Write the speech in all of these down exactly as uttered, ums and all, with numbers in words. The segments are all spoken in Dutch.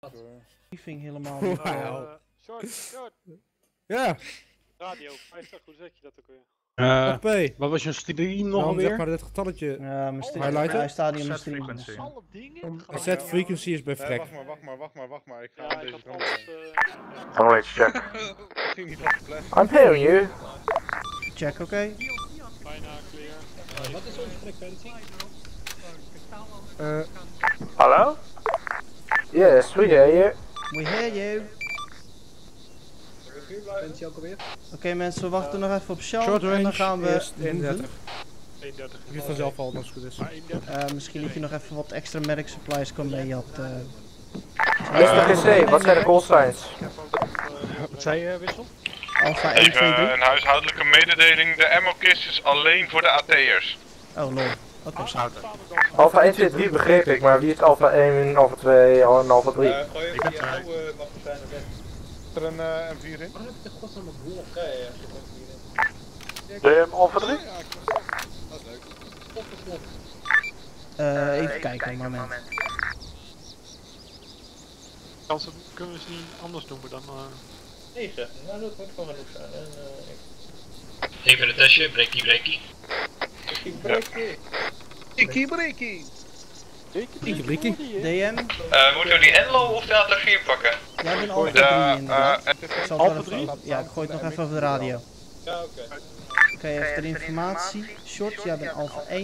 Briefing helemaal niet. niet. Uh, short, short. Ja. Radio, vijftig, hoe zeg je dat ook weer? Uh, P. Wat was je stream nog Dan alweer? zeg maar dit getalletje. Ja, mijn stream. Highlighten. Hij staat hier op mijn Set stream. frequency. Alle dingen? Set frequency is bij Nee, Frek. wacht maar, wacht maar, wacht maar, wacht maar. Ik ga Ja, aan ik deze had kant. alles... Uh, Alright, check. Ik ging niet op de fles. I'm hearing you. Check, oké. Okay. bijna clear. Uh, wat is onze frequentie? Uh, Hallo? Yes, we hear you. We hear you. Frequentie ook alweer? Oké okay, mensen, we wachten uh, nog even op Sean short range en dan gaan we is eenendertig. eenendertig. Ik weet vanzelf al als het goed is. Uh, misschien dat je nog even wat extra medic supplies kan mee had. Uh. Mister G C, wat zijn de call signs? Wat zei je, Wissel? Alpha één, twee, drie. Even een huishoudelijke mededeling. De ammo-kist is alleen voor de A T'ers. Oh lol. Oké. Okay. Alpha één, twee, drie begreep ik, maar wie is Alpha één, Alpha twee en Alpha drie? Uh, gooi even die oude magazijn weg. Is er een uh, M vier in? Waar heb ik de godsnaam op boel? Ja, ja, ja. Er De Alpha drie? Dat is leuk. Uh, even kijken, een moment. Als het, kunnen we ze niet anders doen dan... Uh... negen, nou dat moet gewoon genoeg zijn. En, uh, even een testje, breakie breakie. ik breakie. Tikkie breakie. Tikkie breakie. D M. Uh, moeten we die Enlo of de A T vier pakken? Jij bent Alpha drie inderdaad. Ik zal het wel even, ja, ik gooi het nog even over de radio. Ja, oké. Okay. Oké, okay, even de informatie. Short, jij bent Alpha één.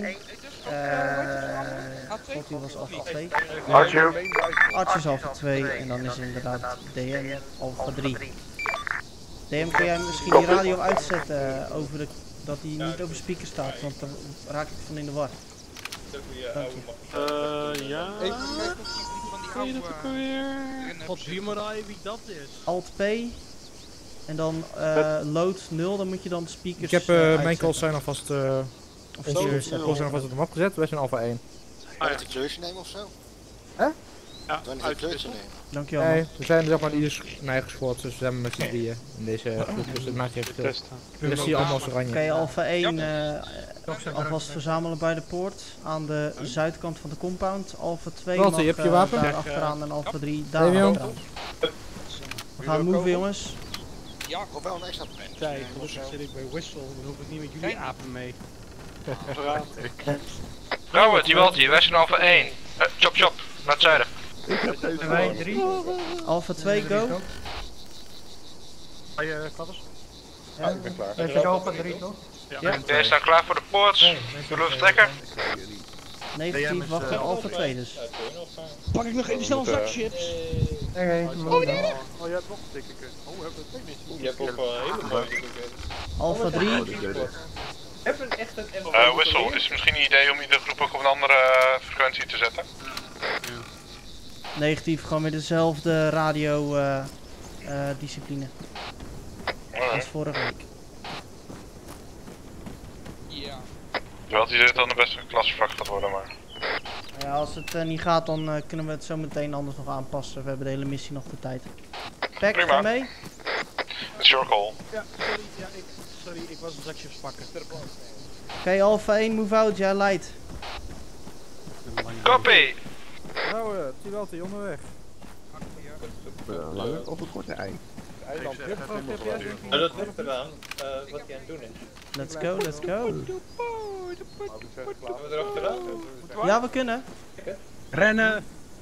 Uh, God, die was Alpha twee. Archer. Archer is Alpha twee en dan is inderdaad D M Alpha drie. D M, kun jij misschien die radio uitzetten over de, dat die niet over speaker staat, want dan raak ik van in de war. Uh, ja. Kun je dat ook alweer? God, zie maar wie dat is. Alt P. En dan uh, load nul, dan moet je dan de speakers Ik heb uh, mijn calls zijn alvast uh, of onze calls zijn alvast op de map gezet. Wij zijn Alpha één. Kan je het kleurtje nemen of zo? Hè? Ja, Kan je het kleurtje nemen? Dankjewel. Nee, we zijn zeg maar ieder een eigen squad, dus we zijn met z'n drieën in deze groep, dus dat maakt even veel. Dus zie je allemaal als oranje. Oké, okay, Alpha één uh, alvast verzamelen bij de poort aan de zuidkant van de compound. Alpha twee Walter, mag je hebt je uh, wapen? daar achteraan en Alpha drie daar hey, achteraan. We gaan move jongens. Ja, of wel een extra pen. Kijk, gelukkig zit ik bij Whistle, dan hoef ik niet met jullie apen mee. Vrouwen, die Walter, wij zijn Alpha één. Uh, chop chop, naar het zuiden. En wij drie. Alpha twee, go. Ga je klappers? Ja, ik ben klaar. Heb je Alpha drie toch? Ja. Wij staan klaar voor de poort. Zullen we vertrekken? Negatief, wacht op Alpha twee dus. Pak ik nog even snel een zak chips. Oké, oh, je hebt nog een dikke kut. Oh, we hebben twee missies. Je hebt ook wel een hele mooie dikke kut. Alpha drie. Heb een echt een M. Uh, Whistle, is het misschien een idee om iedere groep ook op een andere uh, frequentie te zetten? Negatief, gewoon weer dezelfde radio uh, uh, discipline. Als vorige week. Ja. Terwijl die dit dan de beste klasvak gaat worden, maar... Ja, als het uh, niet gaat, dan uh, kunnen we het zo meteen anders nog aanpassen. We hebben de hele missie nog de tijd. Pack, ga mee? It's your call. Ja, sorry, ja, ik, sorry, ik was een zak chips pakken. Oké, okay, Alpha één, move out, jij leidt. Copy! Nou, uh, Tiwalti, onderweg. Uh, lange of een korte ei? Eiland. En dat ligt eraan uh, wat hij aan het doen is. Let's go, let's go. Gaan we erachteraan? Ja, we kunnen. Rennen!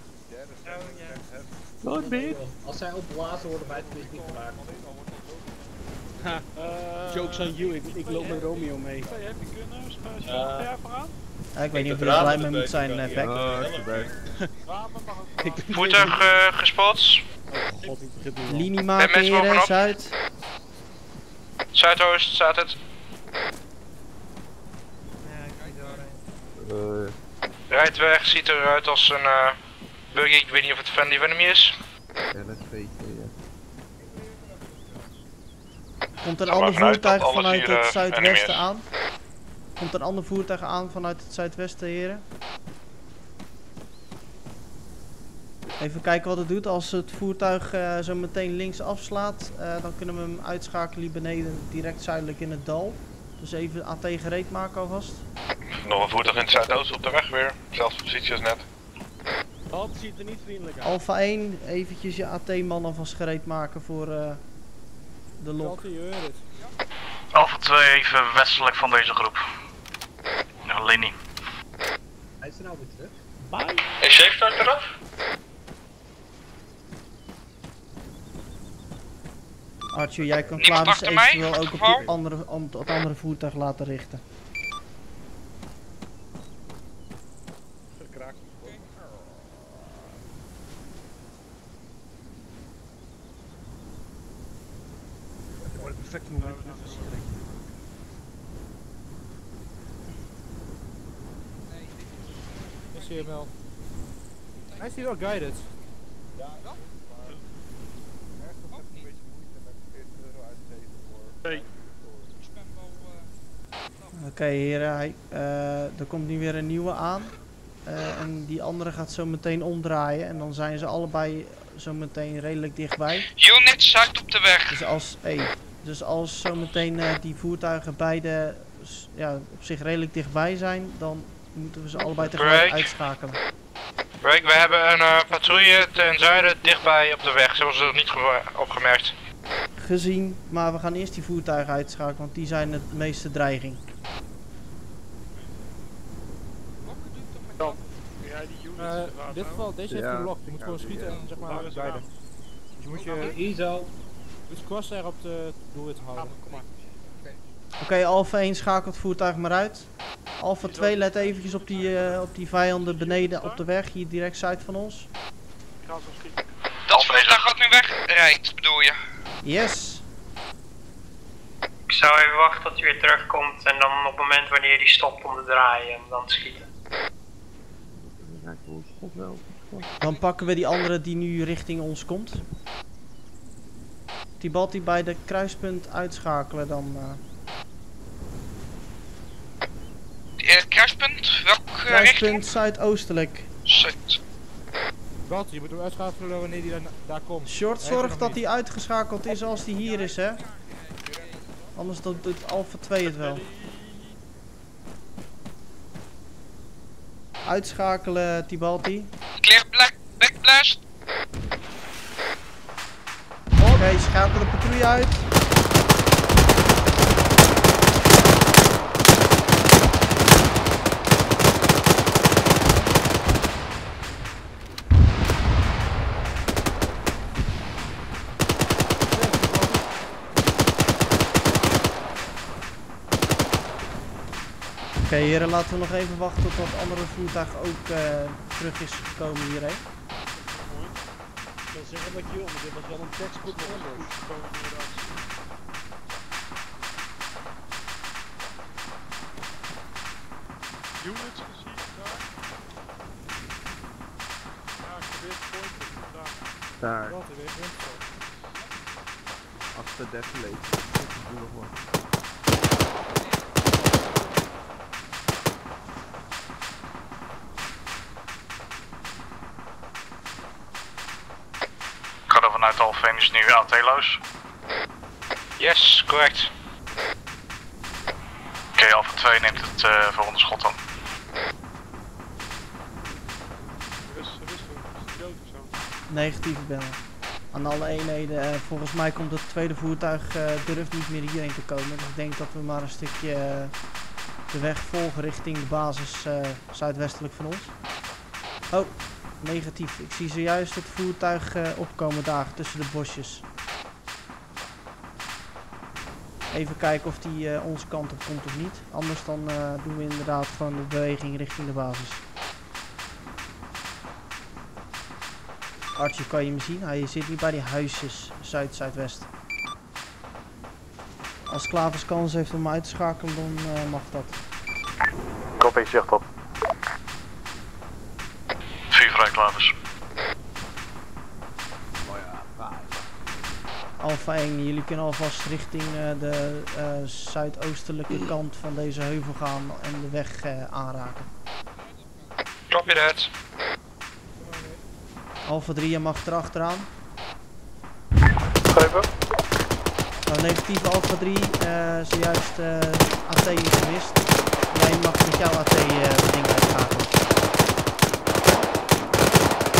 Nooit meer. Als zij opblazen worden bij het quiz niet gemaakt. Ha, uh, jokes on you, ik, ik loop met Romeo mee. Heb je kunnen? Ga jij vooraan? Ja, ik weet niet of je er blij mee moet zijn, uh, Beck. Voertuig uh, gespot. Oh god, ik begin nu al. Linie maken, heren, zuid. Zuidoost, staat het. Uh, Rijdt weg, ziet eruit als een uh, buggy. Ik weet niet of het friendly enemy is. ja, dat weet je, ja. Komt een Ga ander maar vanuit dat voertuig alles vanuit hier, het uh, zuidwesten enemy is. aan? Komt een ander voertuig aan vanuit het zuidwesten, heren? Even kijken wat het doet. Als het voertuig uh, zo meteen links afslaat, uh, dan kunnen we hem uitschakelen hier beneden, direct zuidelijk in het dal. Dus even A T gereed maken alvast. Nog een voertuig in het zuidoosten op de weg weer. Zelfde positie als net. Dat ziet er niet vriendelijk uit. Alpha één, eventjes je A T-man alvast gereed maken voor uh, de lok. Alpha twee even westelijk van deze groep. Een linie. Hij is er nou weer terug. Bye. Is safe start eraf? Arthur, jij kan Niemand Klaas achter mij, eventueel ook op, geval? die andere, op het andere voertuig laten richten. Gekraakt. Dat wordt een perfect moment voor de versiering. Is hij hem wel? Hij is hier wel guided. Hey. Oké okay, heren, hij, uh, er komt nu weer een nieuwe aan. Uh, en die andere gaat zo meteen omdraaien. En dan zijn ze allebei zo meteen redelijk dichtbij. Unit zuid op de weg. Dus als, hey, dus als zo meteen uh, die voertuigen beide ja, op zich redelijk dichtbij zijn, dan moeten we ze allebei tegelijk Break. uitschakelen. Break, we hebben een uh, patrouille ten zuiden dichtbij op de weg, zoals ze nog niet opgemerkt. Gezien, maar we gaan eerst die voertuigen uitschakelen, want die zijn het meeste dreiging. Dan, jij die units Uh, in dit geval, deze heeft Ja. gelokt. Je moet Ja, gewoon die, schieten ja. en zeg maar Waar is guiden. het Dus je moet je Iso. dus crosshair op de doelwit houden. Kom maar. Oké, okay, Alpha één schakelt het voertuig maar uit. Alpha twee let eventjes op die, uh, op die vijanden beneden op de weg, hier direct zuid van ons. Ik ga zo schieten. Dat voertuig gaat nu weg, rijdt bedoel je? Yes. Ik zou even wachten tot hij weer terugkomt en dan op het moment wanneer hij stopt om te draaien, dan schieten. Ja, ik wil schot wel. Dan pakken we die andere die nu richting ons komt. Tibalt bij de kruispunt uitschakelen dan. Uh... Uh, kruispunt, welk uh, Kruispunt richting? zuidoostelijk. Zuid. Wat? Je moet hem uitschakelen wanneer hij daar, daar komt. Short, Hij zorg heeft dat nog hij uitgeschakeld is als hij hier is, hè. Anders doet doet Alpha twee het wel. Uitschakelen, Tibalti. Clear black, backblast. Oké, okay, schakel de patrouille uit. Oké, okay, heren, laten we nog even wachten tot dat andere voertuig ook uh, terug is gekomen hierheen. Ik wil zeggen wat je wil, maar dit was wel een tekstboek oorlog. Units gezien daar? Ja, ik probeer te pointen. Daar. Daar, Wat, er weer rond zo. achter Desolate. Dat is nog wat. Ik ga er vanuit Alpha één is nu A T-loos. Yes, correct. Oké, okay, Alpha twee neemt het uh, volgende schot aan. Rustig, rustig. Is hij dood of zo? Negatieve bellen. Aan alle eenheden, uh, volgens mij komt het tweede voertuig, uh, durft niet meer hierheen te komen. Dus ik denk dat we maar een stukje uh, de weg volgen richting de basis uh, zuidwestelijk van ons. Oh, negatief. Ik zie zojuist het voertuig uh, opkomen daar tussen de bosjes. Even kijken of die uh, onze kant op komt of niet. Anders dan uh, doen we inderdaad gewoon de beweging richting de basis. Archie, kan je hem zien? Hij zit nu bij die huisjes, zuid-zuidwest. Als Klavers kans heeft om uit te schakelen, dan uh, mag dat. Copy, zicht op. Vier vrij, Klavers. Alpha één, jullie kunnen alvast richting uh, de uh, zuidoostelijke kant van deze heuvel gaan en de weg uh, aanraken. Copy that. Alpha drie, je mag erachteraan. Geven. Nou, negatieve Alpha drie, uh, zojuist uh, A T is gemist. Jij mag met jouw A T uh, ding uitschakelen.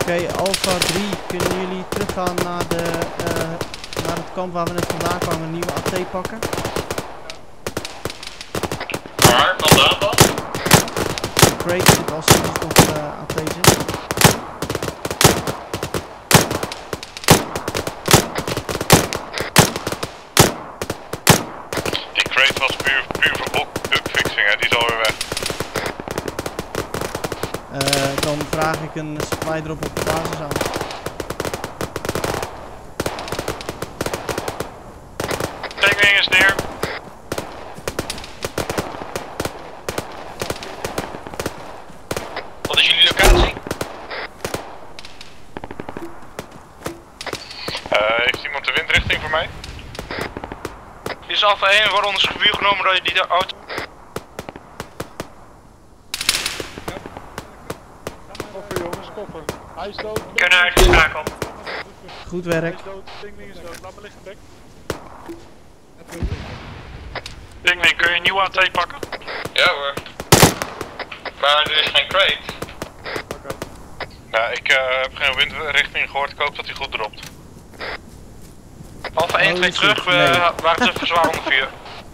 Oké, Alpha drie, kunnen jullie teruggaan naar, de, uh, naar het kamp waar we net vandaan kwamen, een nieuwe A T pakken? Waar? Vandaan dan? De crate zit als er nog op uh, A T zit. Die crate was puur, puur voor bugfixing, hè, die is alweer weg. Uh, dan vraag ik een supply drop op de basis aan. Takeling is neer. Wat is jullie locatie? Uh, heeft iemand de windrichting voor mij? Is Alpha één voor ons gevuur genomen door die auto? Koffer jongens, koffer. Hij is dood. Kunnen uitgeschakeld. Goed werk. Hij is dood, Dingling is dood. Laat me liggen, bek. Dingling, kun je een nieuwe A T pakken? Ja hoor. Maar er is geen crate. Oké. Nou, ik uh, heb geen windrichting gehoord, ik hoop dat hij goed dropt. Alpha één, twee terug, we nee. waren te verzwaar onder vuur.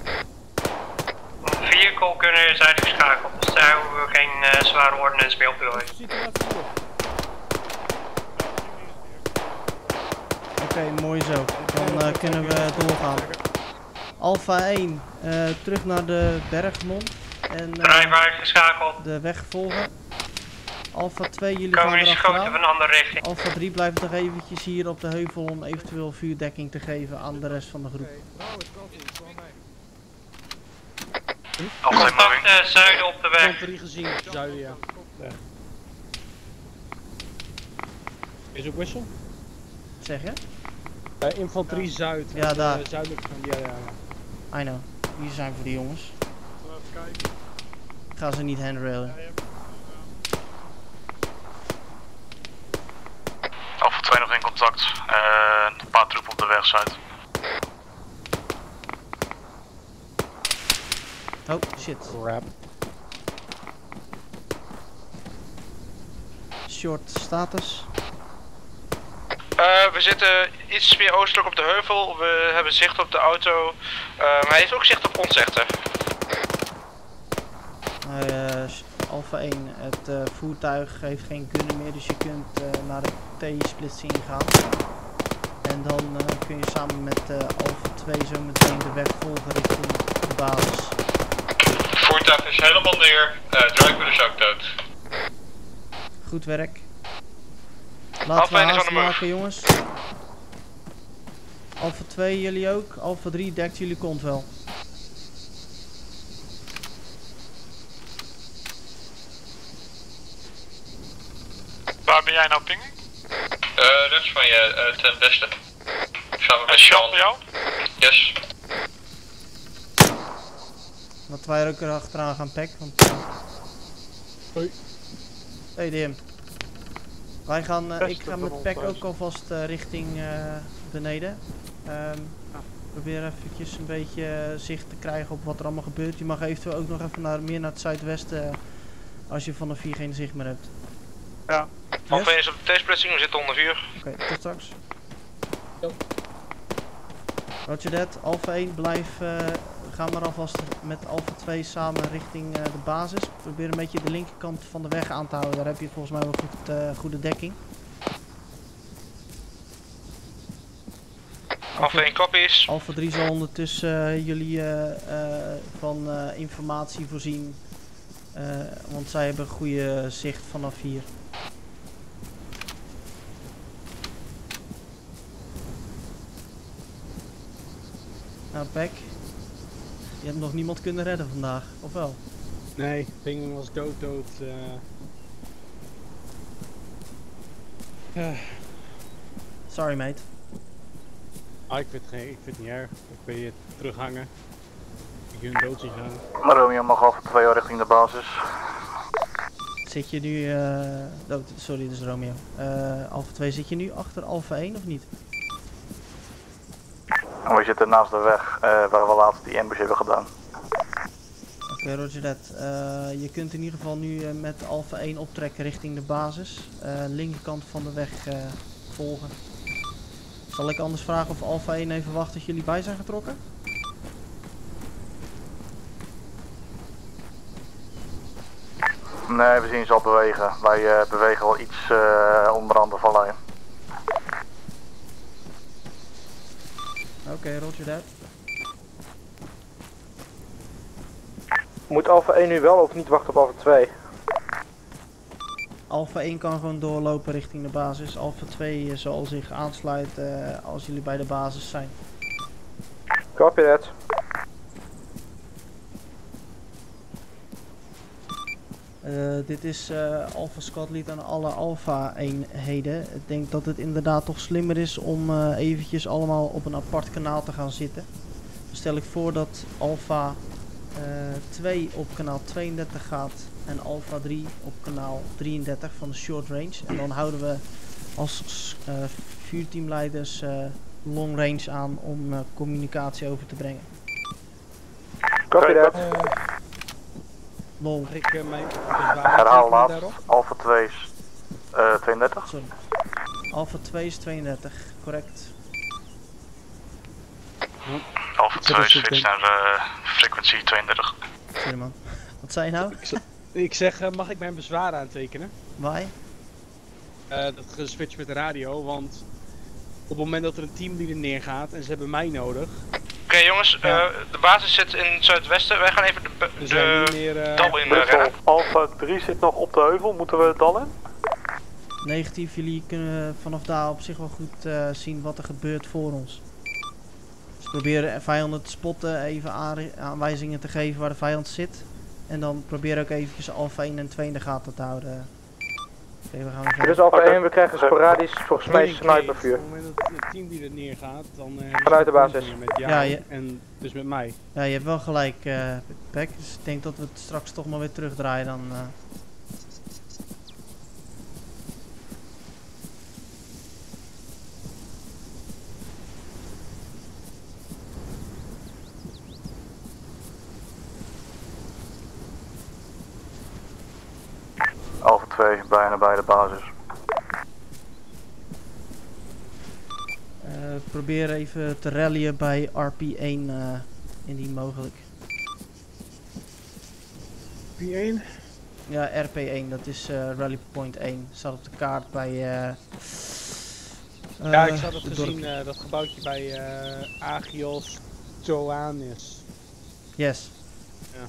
Vehicle kunnen is uitgeschakeld, dus daar hoeven we geen uh, zware ordnance meer op te gooien. Oké, okay, mooi zo. Dan uh, kunnen we doorgaan. Alpha één, uh, terug naar de bergmond en uh, Driver uitgeschakeld. de weg volgen. Alpha twee, jullie Komen gaan jullie schoten van erachteraan. een andere richting. Alpha drie blijft nog eventjes hier op de heuvel om eventueel vuurdekking te geven aan de rest van de groep. Contact uh, zuiden op de weg. Infanterie gezien, zuiden ja. ja. Is ook wissel? Zeg je? Uh, infanterie zuid. Ja, daar. Uh, zuidelijk van, ja, ja, ja. I know. Hier zijn voor die jongens. Even kijken. Ik ga ze niet handrailen. Alpha twee nog in contact. Uh, een paar troepen op de weg zuid. Oh, shit. Crap. Short status. Uh, we zitten iets meer oostelijk op de heuvel. We hebben zicht op de auto. Uh, maar hij heeft ook zicht op ons echter. Uh, Alpha één, het uh, voertuig heeft geen gunner meer, dus je kunt uh, naar de T-splitsing gaan. En dan uh, kun je samen met uh, Alpha twee zo meteen de weg volgen richting de basis. Voertuig is helemaal neer. Uh, driver is ook dood. Goed werk. Laten we haast maken, jongens. Alpha twee, jullie ook. Alpha drie, dekt jullie kont wel. Waar ben jij nou, Pinging? Uh, rechts van je, uh, ten westen. Samen met Sean. Bij jou? Yes. Laten wij er ook erachteraan gaan pack. Want, uh... Hoi. Hey D M. Wij gaan, uh, ik ga met pack ook alvast uh, richting uh, beneden. Um, probeer eventjes een beetje uh, zicht te krijgen op wat er allemaal gebeurt. Je mag eventueel ook nog even naar, meer naar het zuidwesten uh, als je van de vier geen zicht meer hebt. Ja. Alpha één is op de T-splitsing, we zitten onder vuur. Oké, okay, tot straks. Yo. Roger that. Alpha één, blijf, uh, ga maar alvast met Alpha twee samen richting uh, de basis. Probeer een beetje de linkerkant van de weg aan te houden. Daar heb je volgens mij wel goed, uh, goede dekking. Alpha één copies. Alpha drie zal ondertussen uh, jullie uh, uh, van uh, informatie voorzien. Uh, want zij hebben goede zicht vanaf hier. Nou, Peck, je hebt nog niemand kunnen redden vandaag, of wel? Nee, Ping was dood, dood. Uh... Uh. Sorry, mate. Ah, ik vind het, geen, ik vind het niet erg. Ik ben je terughangen. Ik wil een dood zien gaan. Romeo mag Alpha twee richting de basis. Zit je nu, uh, oh, sorry, dat is Romeo. Uh, Alpha twee, zit je nu achter Alpha één of niet? We zitten naast de weg uh, waar we laatst die ambush hebben gedaan. Oké. Okay, roger that. Uh, je kunt in ieder geval nu uh, met Alpha één optrekken richting de basis. Uh, linkerkant van de weg uh, volgen. Zal ik anders vragen of Alpha één even wacht tot jullie bij zijn getrokken? Nee, we zien ze al bewegen. Wij uh, bewegen wel iets uh, onder andere van lijn. Oké, okay, roger that. Moet Alpha één nu wel of niet wachten op Alpha twee? Alpha één kan gewoon doorlopen richting de basis. Alpha twee zal zich aansluiten uh, als jullie bij de basis zijn. Copy that. Uh, dit is uh, Alpha Squad Lead aan alle Alpha eenheden. Ik denk dat het inderdaad toch slimmer is om uh, eventjes allemaal op een apart kanaal te gaan zitten. Dan stel ik voor dat Alpha uh, twee op kanaal tweeëndertig gaat en Alpha drie op kanaal drieëndertig van de short range. En dan houden we als uh, vuurteamleiders uh, long range aan om uh, communicatie over te brengen. Copy that. Uh, Lol. Mag ik uh, mijn bezwaar Herhaal laat. daarop? Alpha twee is uh, tweeëndertig. Sorry. Alpha twee is tweeëndertig, correct. Alpha twee switch naar uh, frequentie tweeëndertig. Sorry man. Wat zei je nou? Ik zeg, uh, mag ik mijn bezwaar aantekenen? Why? Uh, dat geswitcht met de radio, want op het moment dat er een teamleader neergaat en ze hebben mij nodig. Oké okay, jongens, ja. uh, de basis zit in het zuidwesten. Wij gaan even de, de, de meer, uh, dal in uh, rennen. Alpha drie zit nog op de heuvel, moeten we het dal in? Negatief, jullie kunnen vanaf daar op zich wel goed uh, zien wat er gebeurt voor ons. Dus proberen vijanden te spotten, even aanwijzingen te geven waar de vijand zit. En dan probeer ook eventjes Alpha één en twee in de gaten te houden. Okay, we gaan Dit is Alpha één, we krijgen sporadisch volgens mij snipervuur. Op het moment dat het team die er neergaat, dan uh, vanuit de basis. Met jou ja, je... en dus met mij. Ja, je hebt wel gelijk, uh, Peck. Dus ik denk dat we het straks toch maar weer terugdraaien dan. Uh... Alpha twee, bijna bij de basis. Uh, probeer even te rallyen bij R P één, uh, indien mogelijk. R P één? Ja, R P één, dat is uh, Rally Point één. Staat op de kaart bij... Uh, uh, ja, ik zat het gezien, uh, dat gebouwtje bij uh, Agios Toanis. Yes. Ja.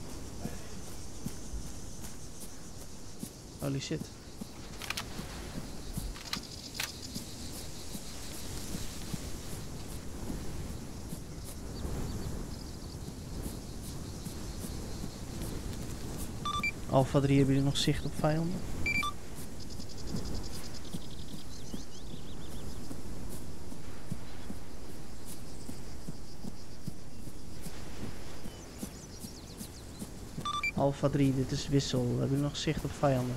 Holy shit. Alpha drie, hebben jullie nog zicht op vijanden? Alpha drie, dit is wissel. Hebben jullie nog zicht op vijanden?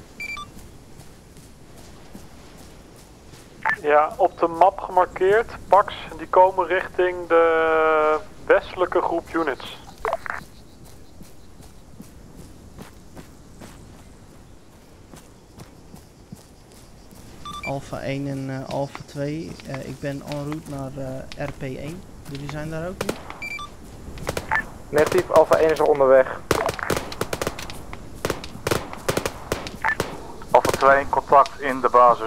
Ja, op de map gemarkeerd. Pax, die komen richting de westelijke groep units. Alpha één en uh, Alpha twee. Uh, ik ben en route naar uh, R P één. Jullie zijn daar ook nu? Negatief, Alpha één is al onderweg. Alpha twee, contact in de basis.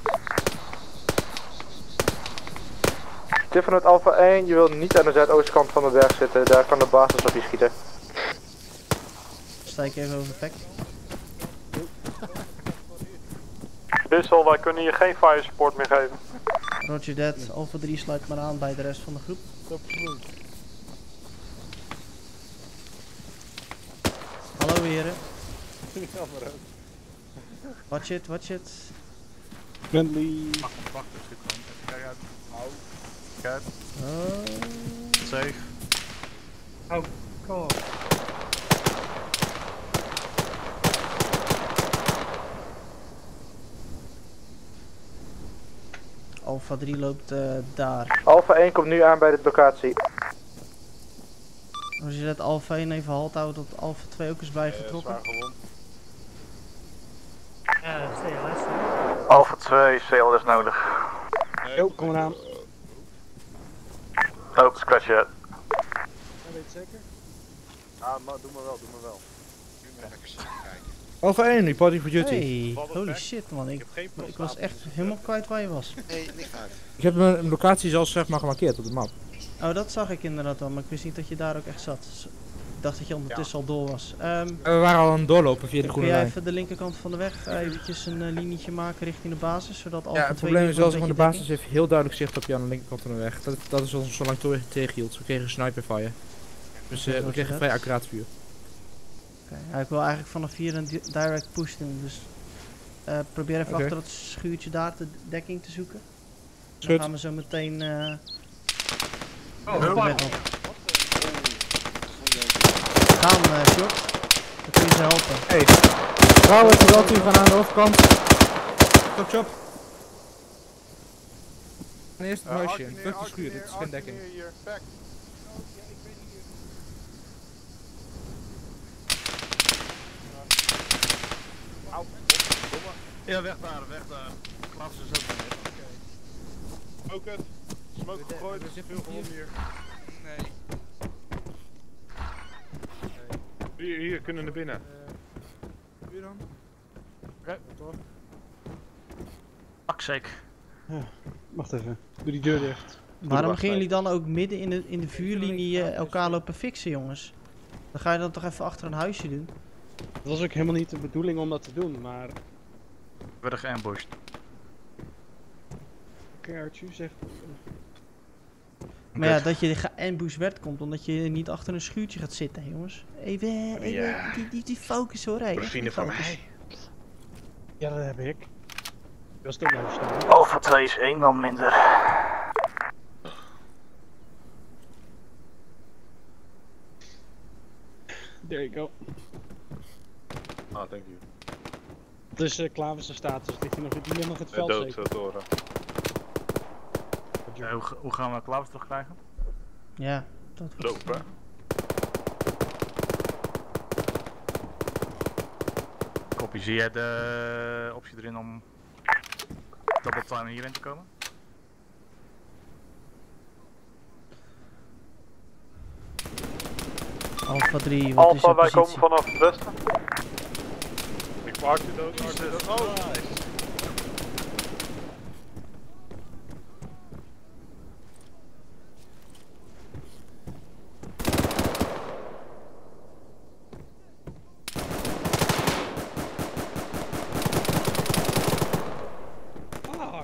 Tip vanuit Alpha één, je wilt niet aan de zuidoostkant van de berg zitten, daar kan de basis op je schieten. Sta ik even over pek. Wissel, wij kunnen hier geen fire support meer geven. Roger that, Alpha drie sluit maar aan bij de rest van de groep. Hallo heren. Watch it, watch it. Friendly. Wacht, wacht, er zit gewoon. Even kijken uit. Hou. Kijk. Oh. Safe. Oh, god. Alpha drie loopt uh, daar. Alpha één komt nu aan bij de locatie. als je dat Alpha één even halt houdt, dat Alpha twee ook is bijgetrokken. Ja, C L S. Alpha twee, C L S nodig. Jo, kom eraan. Oh, scratch it. Ja, weet je zeker? Ja, maar doe maar wel, doe maar wel. Alpha één, reporting for duty. Hey, holy shit man, ik, ik was echt helemaal kwijt waar je was. Nee, niks uit. Ik heb mijn locatie zelfs zeg maar gemarkeerd op de map. Oh, dat zag ik inderdaad wel, maar ik wist niet dat je daar ook echt zat. Dus ik dacht dat je ondertussen al door was. Um, We waren al aan het doorlopen via de groene kun jij lijn. even de linkerkant van de weg uh, eventjes een uh, linietje maken richting de basis, zodat Alpha Ja, het twee probleem is wel, een zeg maar, de beetje basis heeft heel duidelijk zicht op je aan de linkerkant van de weg. Dat, dat is ons zo lang toe tegenhield. We kregen een sniper fire. Dus uh, we kregen vrij accuraat vuur. Okay. Ja, ik wil eigenlijk vanaf hier een di direct push doen, dus uh, probeer even Okay. achter dat schuurtje daar de dekking te zoeken. Dan Goed. gaan we zo meteen uh, Oh, de fuck. weg op. Gaan, uh, Short. Dan kun je ze helpen. Hey, trouwens, we wel gaan aan de overkant. Top chop. En eerst het huisje, fuck de schuur, dit is geen dekking. Ja, weg daar, weg daar. Klaas is ook weg. Ook het. Smoke gegooid, er zit veel gewonden hier. Nee. Hier, hier kunnen naar binnen. Hier dan? Oké, toch. Fuck sake. Ja, wacht even. Doe die deur dicht. Waarom gaan jullie dan ook midden in de, in de vuurlinie uh, elkaar lopen fixen, jongens? Dan ga je dan toch even achter een huisje doen? Dat was ook helemaal niet de bedoeling om dat te doen, maar... We werden geambushed. Oké, okay, Archie, zeg... Maar ja, dat je geambushed werd komt omdat je niet achter een schuurtje gaat zitten, jongens. Even, even Ja. die, die, die focus hoor, hé. Vrienden van mij. Ja, dat heb ik. Ik was toch blijven staan. Alpha twee is één man minder. There you go. Ah, thank you. Dus uh, Klaverse status, ligt hij nog, die ligt nog in het veld Dood, zeker? zo horen. Uh, hoe, hoe gaan we Klaus terugkrijgen? Ja, dat was... Lopen. Copy, zie jij de optie erin om double time hierin te komen? Alpha drie, wat is Alpha, je wij komen positie? vanaf het westen. Ik maak je dood, maak je dood. Oh, nice. Fuck!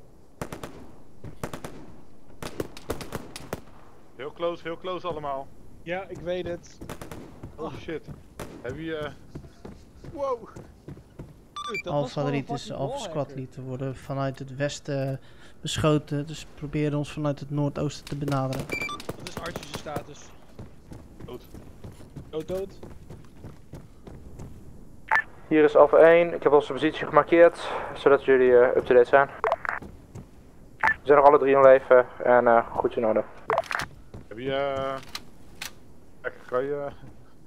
Heel close, heel close allemaal. Ja, ik weet het. Oh shit. Heb je... Uh... Wow. Dude, dat was Alpha gewoon drie, een het is fucking Alpha wallhacker. Squad Lead. We worden vanuit het westen beschoten, dus proberen ons vanuit het noordoosten te benaderen. Dat is Archie's status. Dood. Dood, dood. Hier is Alpha één, ik heb onze positie gemarkeerd, zodat jullie uh, up-to-date zijn. We zijn nog alle drie in leven en uh, goed in orde. Heb je... Uh... Kijk, kan je... Uh...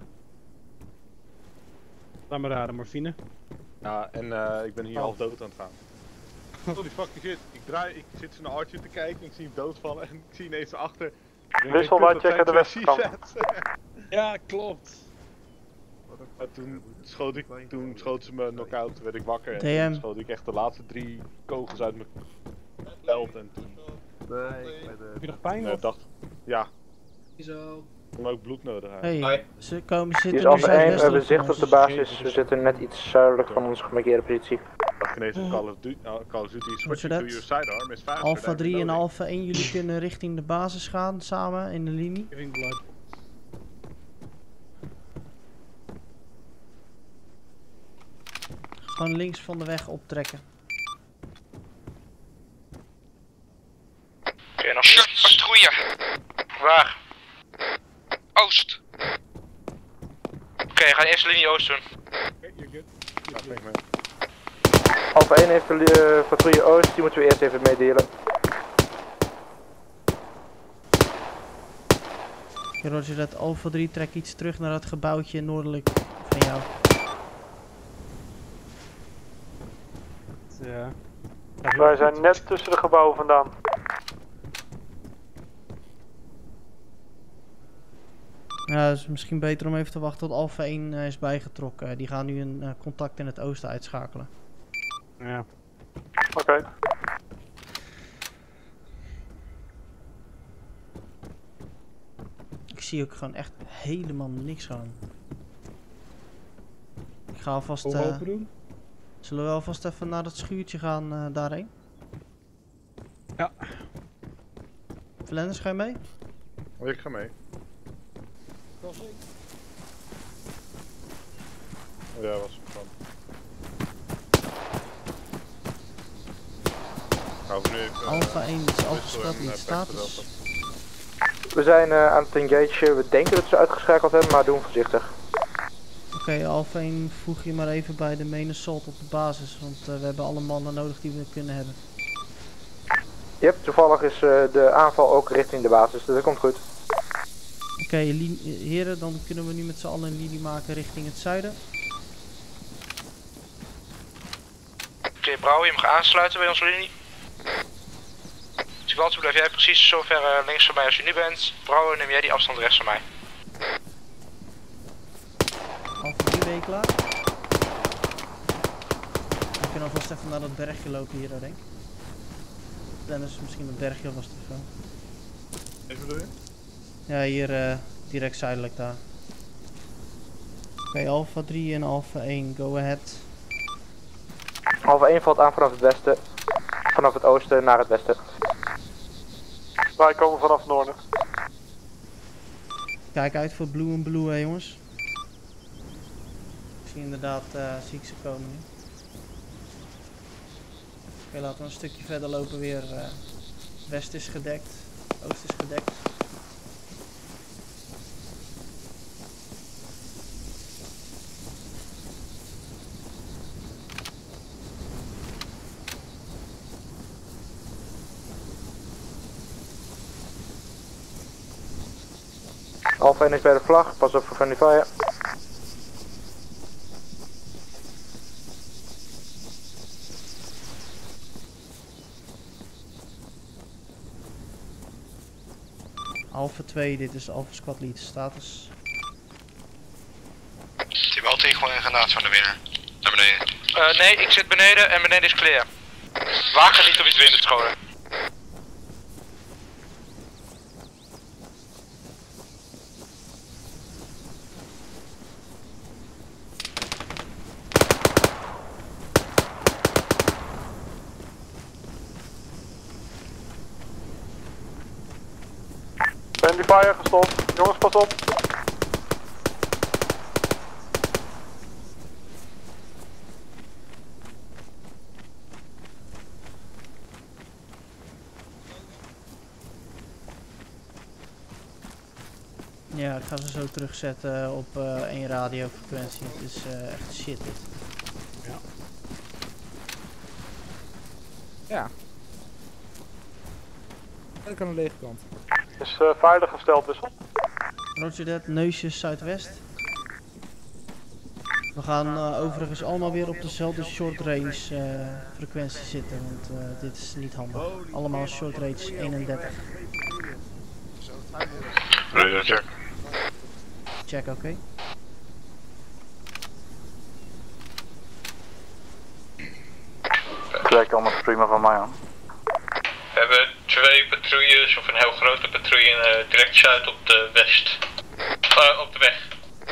Laat me raden, morfine. Ja, en uh, ik ben hier Oh. half dood aan het gaan. Holy fucking shit. Ik draai, ik zit zo naar Archie te kijken en ik zie hem doodvallen en ik zie ineens erachter. Wissel, wij checken de westkant. Ja, klopt. En toen schoot ik, toen schoot ze me knock-out, werd ik wakker en D M. toen schoot ik echt de laatste drie kogels uit mijn belt en toen... Heb je nog pijn? Nee, of? dacht, ja, Zo. toen ook bloed nodig had. Hey, ze komen Hier is zitten nu Alpha één, we hebben zuidwestelijk zicht van op de ons. basis, we zitten net iets zuidelijk van onze gemarkeerde positie. Dat genezen Call of Duty, uh, Call of Duty switching to dat? your sidearm is faster Alpha than drie en reloading. Alpha één, jullie kunnen richting de basis gaan samen in de linie. Giving blood. Gewoon links van de weg optrekken. Oké, nog Short, patrouille. Waar? Oost. Oké, okay, ga eerst de linie oost doen. Oké, you're good. Ja, thanks man. Alpha één heeft de uh, patrouille Oost, die moeten we eerst even meedelen. Oké, Roger, dat Alpha drie trek iets terug naar het gebouwtje noordelijk van jou. Ja. Wij zijn net tussen de gebouwen vandaan. Ja, het is misschien beter om even te wachten tot Alpha één uh, is bijgetrokken. Die gaan nu een uh, contact in het oosten uitschakelen. Ja. Oké. Okay. Ik zie ook gewoon echt helemaal niks gaan. Ik ga alvast... Hoe Uh, open doen? Zullen we alvast even naar dat schuurtje gaan uh, daarheen? Ja. Flanders, ga je mee? Oh, ik ga mee. Crossing. Oh, ja, was het van. Nou, nu even, uh, Alpha één is Alpha Squad in status. We zijn uh, aan het engageren. We denken dat ze uitgeschakeld hebben, maar doen voorzichtig. Oké, okay, Alpha één voeg je maar even bij de main assault op de basis, want uh, we hebben alle mannen nodig die we kunnen hebben. Yep, toevallig is uh, de aanval ook richting de basis, dus dat komt goed. Oké, okay, heren, dan kunnen we nu met z'n allen een linie maken richting het zuiden. Oké, okay, Brouw, je mag aansluiten bij onze linie. Squad, blijf jij precies zo ver uh, links van mij als je nu bent. Brouw, neem jij die afstand rechts van mij. Alpha drie ben je klaar? We kunnen alvast even naar dat bergje lopen hier, denk ik. Dan is misschien een bergje of was te veel. Even bedoel je? Ja, hier uh, direct zuidelijk daar. Oké, okay, Alpha drie en Alpha één, go ahead. Alpha één valt aan vanaf het westen. Vanaf het oosten naar het westen. Wij komen vanaf het noorden. Kijk uit voor blue en blue, hè jongens. Ik zie inderdaad, uh, zie ik ze komen nu. Oké, okay, laten we een stukje verder lopen weer. Uh, west is gedekt, oost is gedekt. Alpha één is bij de vlag, pas op voor friendly fire. Alpha twee, dit is Alpha Squad Lead, status. Team Alpha één gewoon een granaat van de winnen. Naar beneden. Uh, nee, ik zit beneden en beneden is clear. Wagen niet op iets binnen te scholen. Friendly fire gestopt. Jongens, pas op. Ja, ik ga ze zo terugzetten op uh, één radiofrequentie. Het is uh, echt shit dit. Ja. Ja. Dat kan een lege kant. Is uh, veilig gesteld, Wissel. Roger dat, neusjes zuidwest. We gaan uh, overigens allemaal weer op dezelfde short range uh, frequentie zitten, want uh, dit is niet handig. Allemaal short range eenendertig. Radio check. Check, oké. Okay. Kijk allemaal prima van mij aan. We hebben twee patrouilles, of een heel grote patrouille, uh, direct zuid op de west. Uh, op de weg.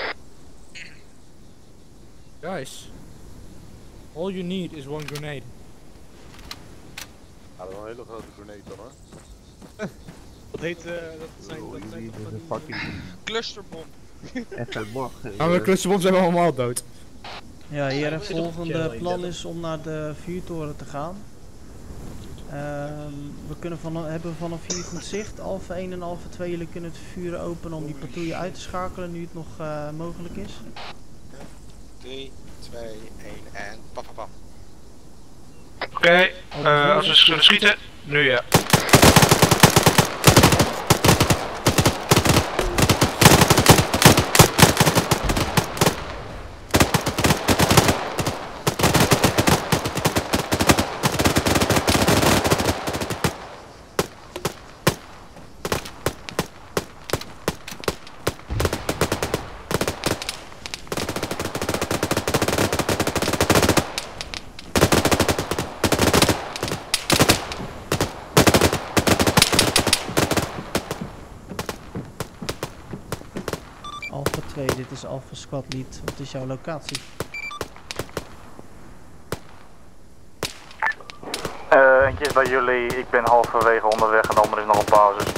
Guys. All you need is one grenade. Ja, dat is wel een hele grote grenade dan hoor. Dat heet, uh, dat zijn, dat zijn toch van die clusterbom. Even bok. Nou, met clusterbom zijn we allemaal dood. Ja, hier het volgende plan is om naar de vuurtoren te gaan. Um, we kunnen van, hebben vanaf hier goed zicht. Alpha één en Alpha twee, jullie kunnen het vuur openen om die patrouille uit te schakelen nu het nog uh, mogelijk is. drie, twee, één en pap pap pap. Oké, okay, uh, als we zullen schieten, nu ja. twee, dit is Alpha Squad Lead. Wat is jouw locatie? Uh, eentje is bij jullie, ik ben halverwege onderweg en de andere is nog op basis.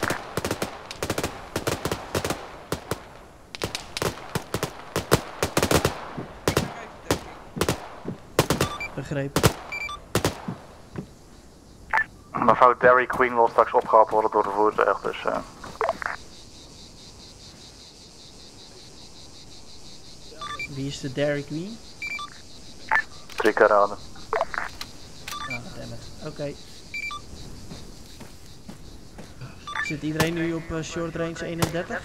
Begrepen. Mevrouw Dairy Queen wil straks opgehaald worden door de voertuig, dus... Uh... Wie is de Dairy Queen? Drie keer raden. Ah, dammit. Oké. Okay. Zit iedereen nu op uh, short range eenendertig?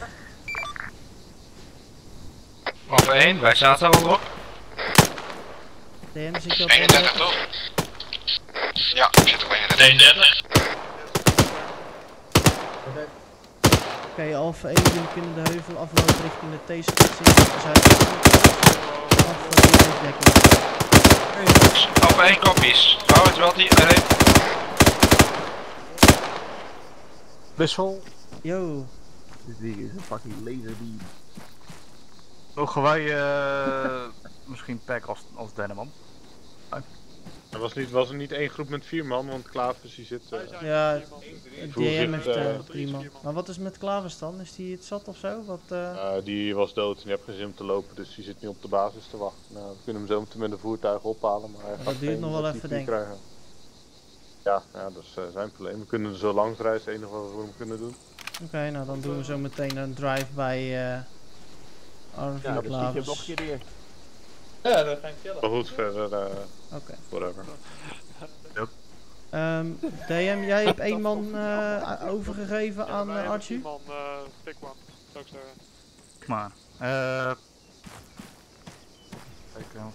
Of één, wij zaten al op. D M zit je op eenendertig toch? Ja, ik zit op eenendertig. eenendertig. Oké, okay, Alpha één, jullie kunnen de heuvel aflopen richting de T-splitsing. Alpha drie heeft dekking. Alpha één copies. Hou het wel die. Nee. Wissel. Yo. Dit ding is een fucking laserbeam. Mogen wij uh, misschien pack als, als Deneman? Er was, niet, was er niet één groep met vier man, want Klavers die zit... Uh, ja, D M heeft uh, drie man. Maar wat is met Klavers dan? Is die het zat of zo? Wat, uh... uh, die was dood en die heeft geen zin om te lopen, dus die zit nu op de basis te wachten. Nou, we kunnen hem zo meteen met een voertuig ophalen, maar hij gaat dat duurt nog wel even, denk ik. Ja, ja, dat is uh, zijn probleem. We kunnen er zo langs reizen, het enige wat we voor hem kunnen doen. Oké, okay, nou dan doen we zo meteen een drive bij uh, R V ja, Klavers. Dus nog een keer weer. Ja, dat ga ik killen. Maar goed, verder, uh, okay. whatever. Yep. Um, D M, jij hebt één man uh, overgegeven ja, aan uh, Archie? één man, uh, pick one, zou ik zeggen. Maar, eh... Uh,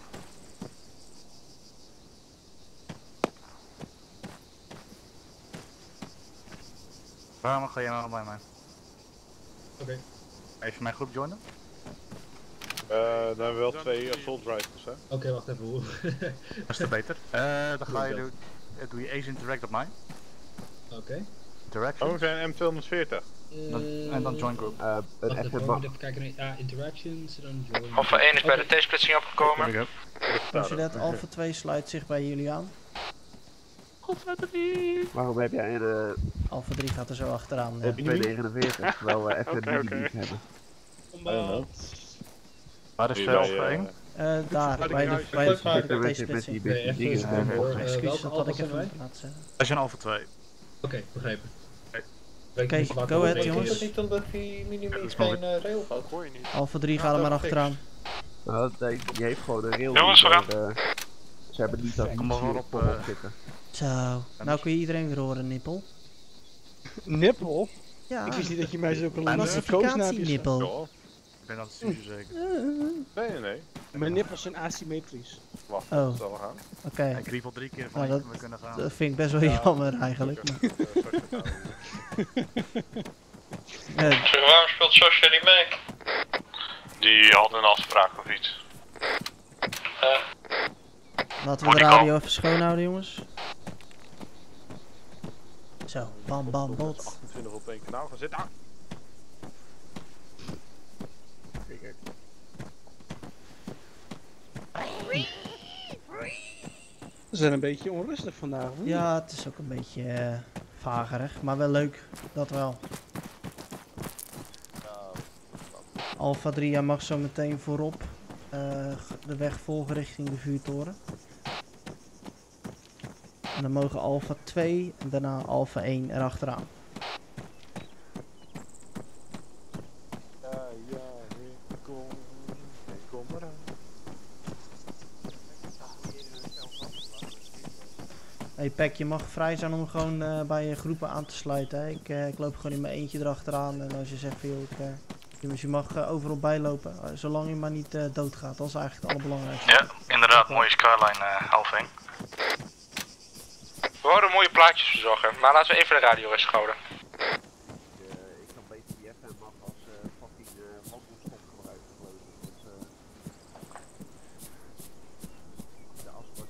Waarom ga jij nou bij mij? Oké. Okay. Even mijn groep joinen? Uh, dan hebben we wel twee assault rifles, hè? Oké, okay, wacht even hoor. Dat is te beter. Uh, dan ga je doen, doe je Ace Interact op mij. Oké. Okay. Interaction. Oh, we zijn M tweehonderdveertig. Uh, en dan join group. Uh, wacht even, even kijken. Ja, interactions, dan join. Alpha één is bij de T-splitsing opgekomen. Als je dat Alpha twee sluit zich bij jullie aan. Alpha drie! Waarom heb jij een... Uh... Alpha drie gaat er zo achteraan. Heb je tweehonderdnegenenveertig, terwijl we even okay, een okay. hebben. Omdat... Waar is de Alpha één? Uh, daar, bij de, bij de, bij de T-splitsing. Nee, even dingen zijn voor. Excuus, dat had ik even moeten laten zeggen. Dat is een Alpha twee. Oké, okay, begrepen. Oké, okay, go ahead jongens. Is het niet omdat die mini-meet geen uh, rail had? Hoor je niet. Alpha drie, ga er maar achteraan. Nou, die heeft gewoon een rail. Jongens, we gaan. Ze hebben niet dat kom maar op uh, zitten. Zo, nou kun je iedereen weer horen, Nippel. Nippel? Ja. Ik wist niet dat je mij zulke klassificatie-nippel. Ik ben aan het sturen zeker. Nee, nee, nee. Mijn nippels zijn asymmetrisch. Wacht, oh. dat zal we gaan. Oké. Okay. Ik riep al drie keer van nou, dat, we kunnen gaan. Dat vind ik best wel ja, jammer eigenlijk. Maar... uh, waarom speelt Sasha niet mee? Die had een afspraak of iets. Uh. Laten we de radio even schoonhouden jongens. Zo, bam bam bot. achtentwintig op één kanaal gaan zitten. Ah. We zijn een beetje onrustig vandaag. Hoor. Ja, het is ook een beetje uh, vagerig, maar wel leuk. Dat wel. Alpha drie mag zo meteen voorop uh, de weg volgen richting de vuurtoren. En dan mogen Alpha twee en daarna Alpha één erachteraan. Ja, ja, ik kom, ik kom eraan. Hey Pek, je mag vrij zijn om gewoon uh, bij je groepen aan te sluiten. Hè? Ik, uh, ik loop gewoon in mijn eentje erachteraan en als je zegt van joh, ik, uh, jongens, je mag uh, overal bijlopen, uh, zolang je maar niet uh, doodgaat. Dat is eigenlijk het allerbelangrijkste. Ja, inderdaad, mooie skyline uh, half één. We houden mooie plaatjes verzorgen, maar laten we even de radio rustig houden. Ik kan beter die F M af als uh, fucking uh, wandelstop gebruiken geloof ik. Dus, uh, de astma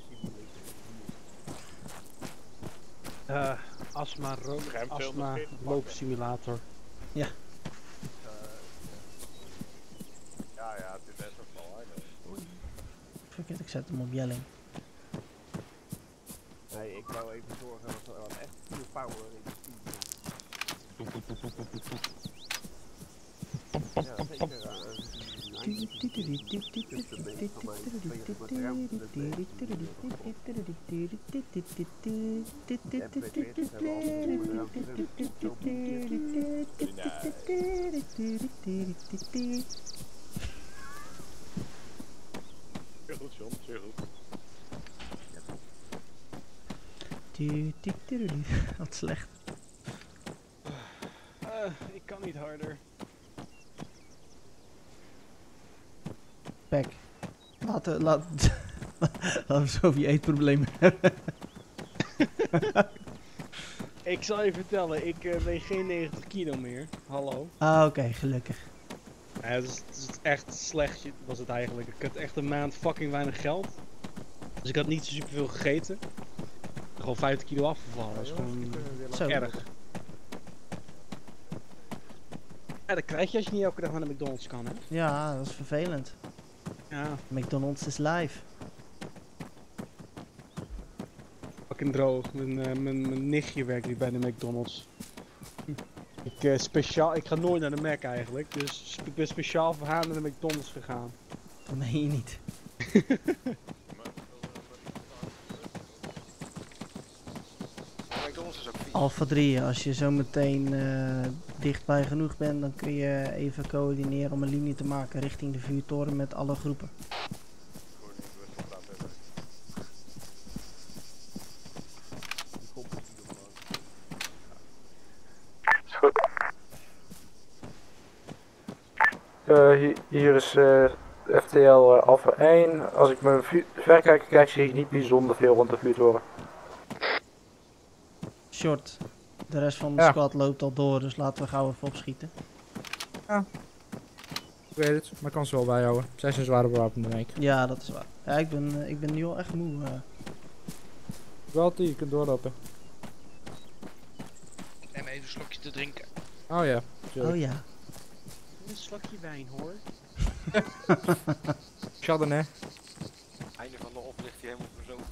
simulator. Uh, astma, rook, astma, loopsimulator. Ja. Ja, ja, het is best wel hard. Fuck it, ik zet hem op Jelling. Nee, ik wou even zorgen dat er wat echt veel power in het team zit. Ja, zeker. Zeer goed, John, zeer goed. Wat slecht. Uh, ik kan niet harder. Pek. Laten laat, laten we zo over je eetproblemen hebben. Ik zal je vertellen, ik uh, weeg geen negentig kilo meer. Hallo. Ah, oké, okay, gelukkig. Ja, het, is, het is echt slecht was het eigenlijk. Ik had echt een maand fucking weinig geld. Dus ik had niet zo super veel gegeten. Gewoon vijftig kilo afgevallen. Dat is gewoon zo erg. Ja, dat krijg je als je niet elke dag naar de McDonald's kan, hè? Ja, dat is vervelend. Ja. McDonald's is live. Fucking droog. Mijn, uh, mijn, mijn nichtje werkt hier bij de McDonald's. Ik, uh, speciaal, ik ga nooit naar de Mac eigenlijk. Dus ik ben speciaal voor haar naar de McDonald's gegaan. Dat meen je niet. Alpha drie, als je zo meteen uh, dichtbij genoeg bent, dan kun je even coördineren om een linie te maken richting de vuurtoren met alle groepen. Is goed. Uh, hier, hier is uh, F T L uh, Alpha één. Als ik mijn verrekijker kijk, zie ik niet bijzonder veel rond de vuurtoren. Short. De rest van de Ja. squad loopt al door, dus laten we gauw even opschieten. Ja. Ik weet het, maar ik kan ze wel bijhouden. Zij zijn zwaarder bewapend dan ik. Ja, dat is waar. Ja, ik ben, uh, ik ben nu al echt moe. Uh. Wel die, je kunt doorlopen. Neem even een slokje te drinken. Oh ja. Oh ja. Een slokje wijn hoor. Chardonnay. Einde van de oplicht die helemaal verzopen.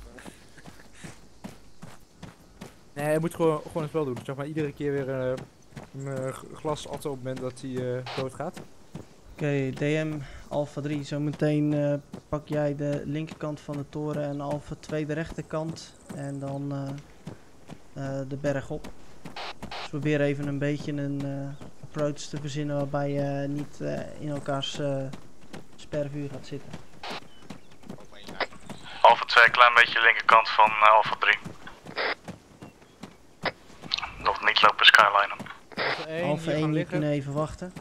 Nee, je moet gewoon, gewoon het spel doen. Zeg maar iedere keer weer uh, een uh, glas atten op het moment dat hij uh, doodgaat. Oké, okay, D M Alpha drie, zometeen uh, pak jij de linkerkant van de toren en Alpha twee de rechterkant. En dan uh, uh, de berg op. Dus probeer even een beetje een uh, approach te verzinnen waarbij je niet uh, in elkaars uh, spervuur gaat zitten. Alpha twee, klein beetje linkerkant van uh, Alpha drie. Nog niet lopen skylinen. Alpha één, je kunnen even wachten.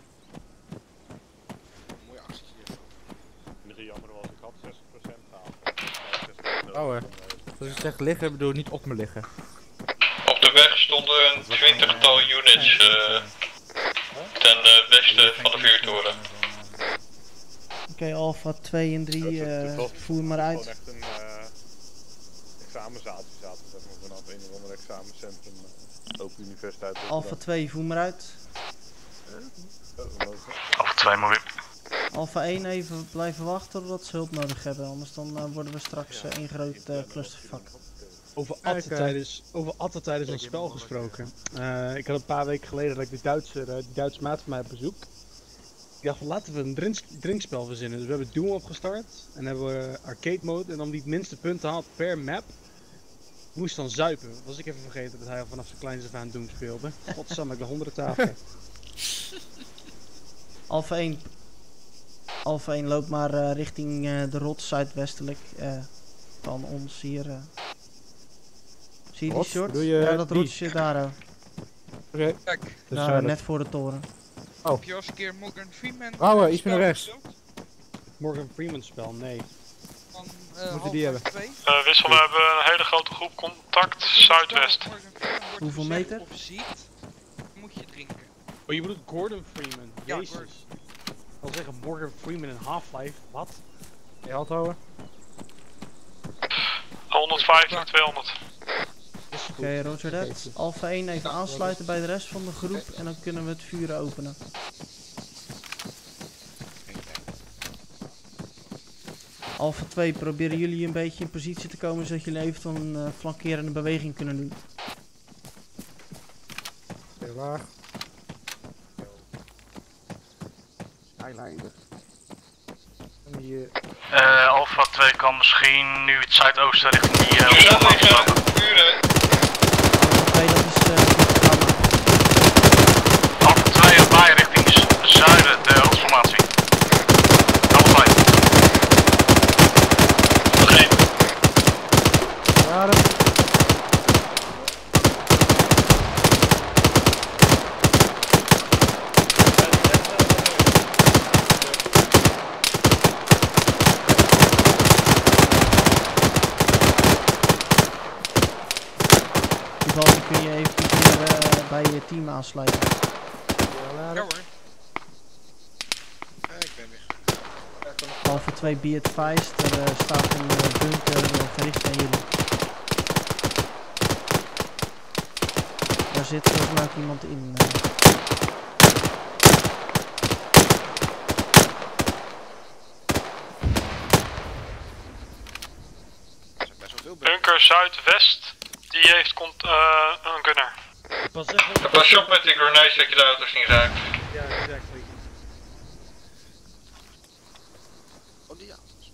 Mooie actie hier. Het jammer was, ik had zestig procent gehaald. Oh hè. Als ik zeg liggen, bedoel ik niet op me liggen. Op de weg stonden een twintigtal units uh, ten uh, westen van de vuurtoren. Oké, okay, Alpha twee en drie, uh, voer maar uit. Gewoon echt een uh, examenzaaltje zaten, zeg maar, vanaf een of ander examencentrum. Uh, Open Universiteit. Alpha twee, voer maar uit. Alpha twee, mooi. Alpha één even blijven wachten totdat ze hulp nodig hebben, anders dan uh, worden we straks uh, één groot uh, clusterfuck. Over attentijdens, over attentijdens ons spel gesproken. Uh, ik had een paar weken geleden dat ik de Duitse, uh, die Duitse maat van mij op bezoek. Ik dacht van laten we een drink, drinkspel verzinnen. Dus we hebben Doom opgestart en hebben we arcade mode en om die het minste punten had per map moest dan zuipen. Was ik even vergeten dat hij al vanaf zijn kleinste af aan Doom speelde. Godsamme, ik de honderden tafel. Alpha één. Alpha één loopt maar uh, richting uh, de rots zuidwestelijk uh, van ons hier. Uh. Zie je die Rots? short? Doe je ja, dat die? rotsje daar. Uh. Oké. Okay. Kijk. Daar, net voor de toren. Oh. Heb je al eens een keer Morgan Freeman Rauwe, iets meer naar rechts. Morgan Freeman spel, nee. Van, uh, Moeten die hebben? Uh, Wissel, we hebben een hele grote groep contact, zuidwest. Hoeveel meter? Of ziet, moet je drinken. Oh, je bedoelt Gordon Freeman? Ja, Jezus. Gordon. Ik wil zeggen Morgan Freeman in Half-Life, wat? Je hand houden? honderdvijftig, tweehonderd. Oké, okay, roger that. Alpha één even aansluiten bij de rest van de groep en dan kunnen we het vuur openen. Alpha twee, proberen jullie een beetje in positie te komen zodat jullie eventueel een uh, flankerende beweging kunnen doen. Heel laag. Skyline. Hier. Uh, Alpha twee kan misschien nu het zuidoosten richting die uh, ja, Alpha twee, dat is uh, Alpha twee op waaien richting zuiden, de hoofdformatie. Alpha twee. Oké. Waar? Dan kun je even uh, bij je team aansluiten. Ja hoor. Ja, ik ben weer. Alpha twee, be advised, er uh, staat een uh, bunker uh, gericht aan jullie. Daar zit volgens mij ook iemand in. Uh. Bunker zuidwest. Die heeft komt uh, een gunner. Pas even. Pas op met die grenades dat je de auto's niet raakt. Ja, exactly. Oh, die auto's.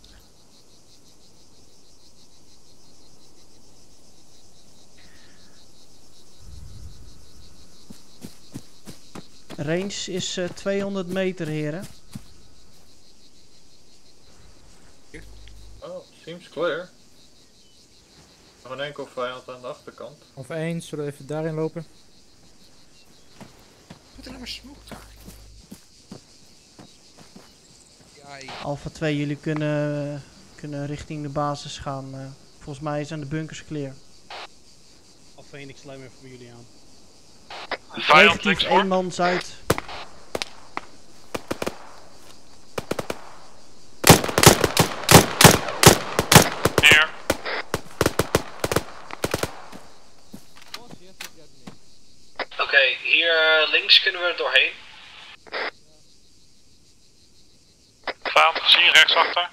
Range is uh, tweehonderd meter, heren. Oh, seems clear. Nog een enkel vijand aan de achterkant. Of één, zullen we even daarin lopen? Wat er nou maar smoke daar? Alpha twee, jullie kunnen, kunnen richting de basis gaan. Uh, volgens mij zijn de bunkers clear. Alpha één, ik sluit me even voor jullie aan. Negatief, één man zuid. Hier. Oké, okay, hier uh, links kunnen we er doorheen. Vijand gezien, rechtsachter.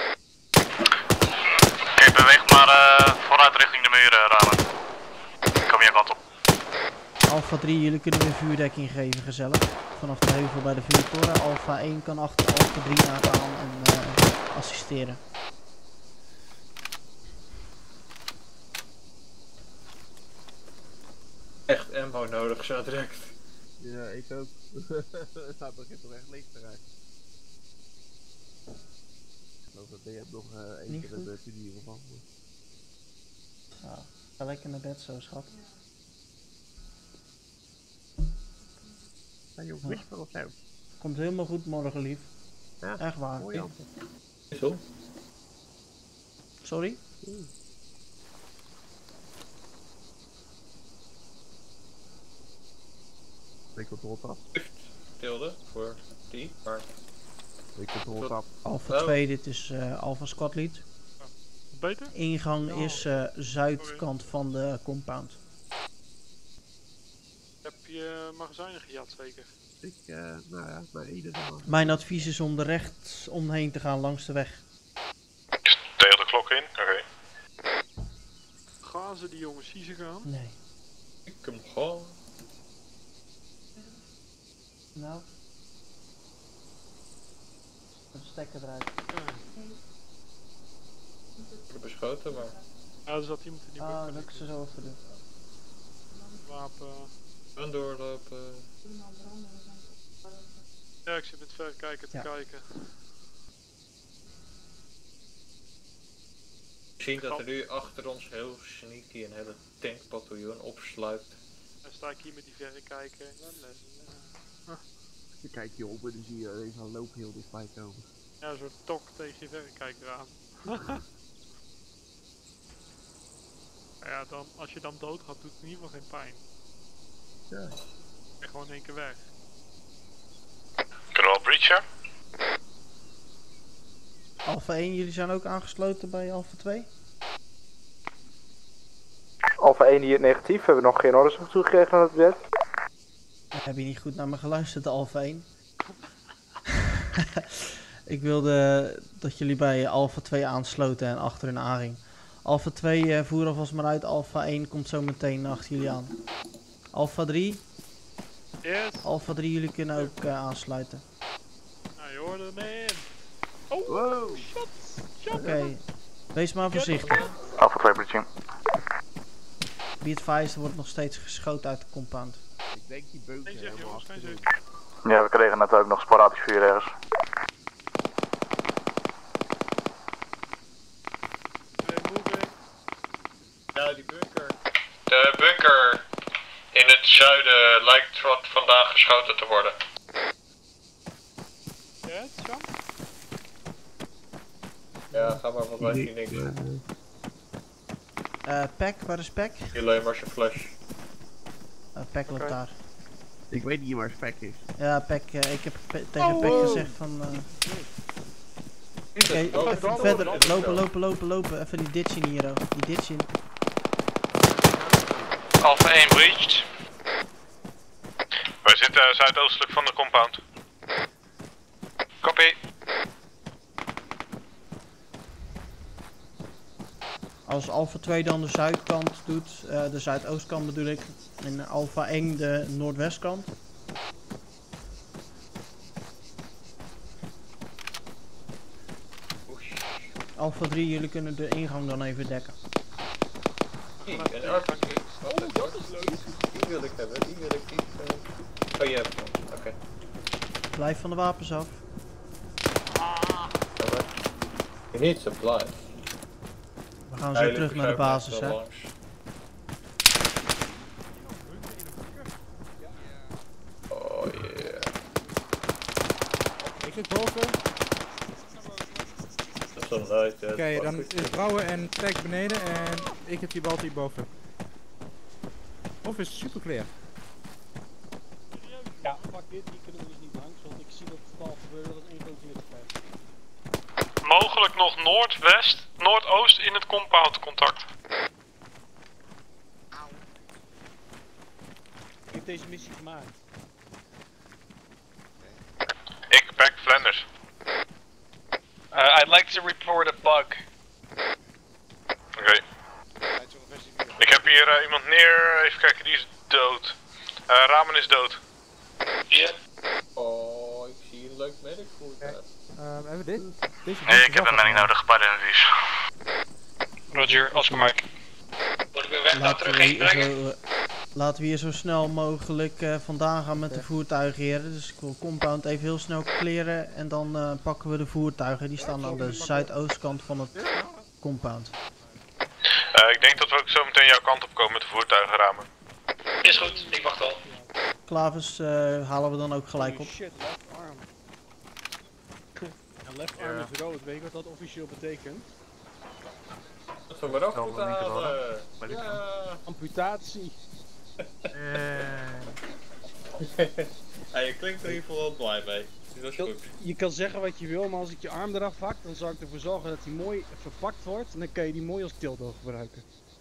Oké, okay, beweeg maar uh, vooruit richting de muur, uh, ramen. Ik kom je kant op. Alpha drie, jullie kunnen weer vuurdekking geven, gezellig. Vanaf de heuvel bij de vuurtoren. Alpha één kan achter Alpha drie aangaan en uh, assisteren. Echt ammo nodig, zo direct. Ja, ik ook. Het begint toch echt leeg te raken. Ik geloof dat jij nog uh, één keer een tuinier van. Ja, ga lekker naar bed zo, schat. Ben je ook whisper of zo? Komt helemaal goed morgen, lief. Ja, echt waar. mooi Ja. Zo. Sorry? Mm. Ik control tap. Tilde voor die, maar... Ik control tap. Alpha twee, dit is uh, Alpha Squad Lead. Beter? Ingang is uh, zuidkant van de compound. Heb je magazijnen gejat zeker? Ik, uh, nou ja, maar ieder dag. Mijn advies is om er rechts omheen te gaan langs de weg. Tegen de klok in? Oké. Okay. Gaan ze die jongens zien ze gaan? Nee. Ik hem gewoon. Nou. De stekker eruit. Ja. Ik heb beschoten, maar... Ja, er zat iemand in die bunker. Ah, dat ik ze zo even doen. Wapen. En doorlopen. Ja, ik zit met verrekijker te ja. kijken. We zien dat er nu achter ons heel sneaky een hele tankbataljon opsluit. Dan sta ik hier met die verrekijker. Je kijkt hierop en dan zie je deze een loop heel dichtbij komen. Ja, een soort tok tegen je verrekijker aan. Ja, dan, als je dan dood gaat, doet het in ieder geval geen pijn. Ja. En gewoon in één keer weg. Kunnen we al breachen? Alpha één, jullie zijn ook aangesloten bij Alpha twee? Alpha één hier negatief, we hebben nog geen orders toegekregen aan het bed. Heb je niet goed naar me geluisterd, Alpha één? Ik wilde dat jullie bij Alpha twee aansloten en achter hun aanging. Alpha twee uh, voer alvast maar uit, Alpha één komt zo meteen achter jullie aan. Alpha drie? Yes. Alpha drie, jullie kunnen ook uh, aansluiten. Nou, je hoorde hem in. Oh, wow. Shot. Shot. Oké, okay. Wees maar voorzichtig. Alpha twee breaching. Be advised, er wordt nog steeds geschoten uit de compound. Ik denk die beukje helemaal achterin. Ja, we kregen net ook nog sporadisch vuur ergens. Ja, die bunker. De bunker in het zuiden lijkt wat vandaag geschoten te worden. Ja, Sam? Ja, ga maar voorbij, zie niks. Uh, Pack, waar is Pack? Hier alleen maar zijn flash. Uh, Pack loopt daar. Ik weet niet waar Spek is. Ja, Pack, uh, ik heb pe tegen oh, Pack wow. gezegd van... Uh... Oké, okay, even verder, lopen, lopen, lopen, lopen, even die ditch in hier, oh. Die ditch in. Alpha één breached. Wij zitten uh, zuidoostelijk van de compound. Copy. Als Alpha twee dan de zuidkant doet, uh, de zuidoostkant bedoel ik, en Alpha één de noordwestkant. Alpha drie, jullie kunnen de ingang dan even dekken. Hey, een R P G. Oh, dat is leuk. Die wil ik hebben, die wil ik niet. Uh... Oh, je hebt hem. Oké. Okay. Blijf van de wapens af. Je need supply. We gaan zo terug naar de basis, hè. Oh yeah. Ik zit boven. Oké, okay, dan is Brouwer en Tag beneden en ik heb die bal hier boven. Of is het super clear? Ja, fuck dit, hier kunnen we dus niet langs, want ik zie dat het al gebeurt dat het één groot is. Mogelijk nog noordwest, noordoost in het compound contact. Ik heb deze missie gemaakt. Ik back Flanders. Uh, I'd like to report a bug. Oké. Okay. Ik heb hier uh, iemand neer, even kijken, die is dood. Uh, Ramen is dood. Ja. Yeah. Oh, ik zie een leuk medic voertuig. Uh, hebben we dit? Deze nee, ik heb een melding nodig bij de interviews. Roger, Oscar Mike. Moet ik weer weg naar terug heen brengen? Laten we hier zo snel mogelijk uh, vandaan gaan met de voertuigen, heren. Dus ik wil compound even heel snel kleren en dan uh, pakken we de voertuigen. Die staan aan de zuidoostkant van het compound. Uh, ik denk dat we ook zo meteen jouw kant op komen met de voertuigenramen. Is goed, ik wacht al. Klavis uh, halen we dan ook gelijk op. Shit, left arm. En left arm is rood, weet je wat dat officieel betekent? Dat we maar ook goed halen. Ja, amputatie. Ja, je klinkt er in ieder geval wel blij mee. Dat is goed. Je kan zeggen wat je wil, maar als ik je arm eraf hak, dan zal ik ervoor zorgen dat hij mooi verpakt wordt. En dan kan je die mooi als dildo gebruiken.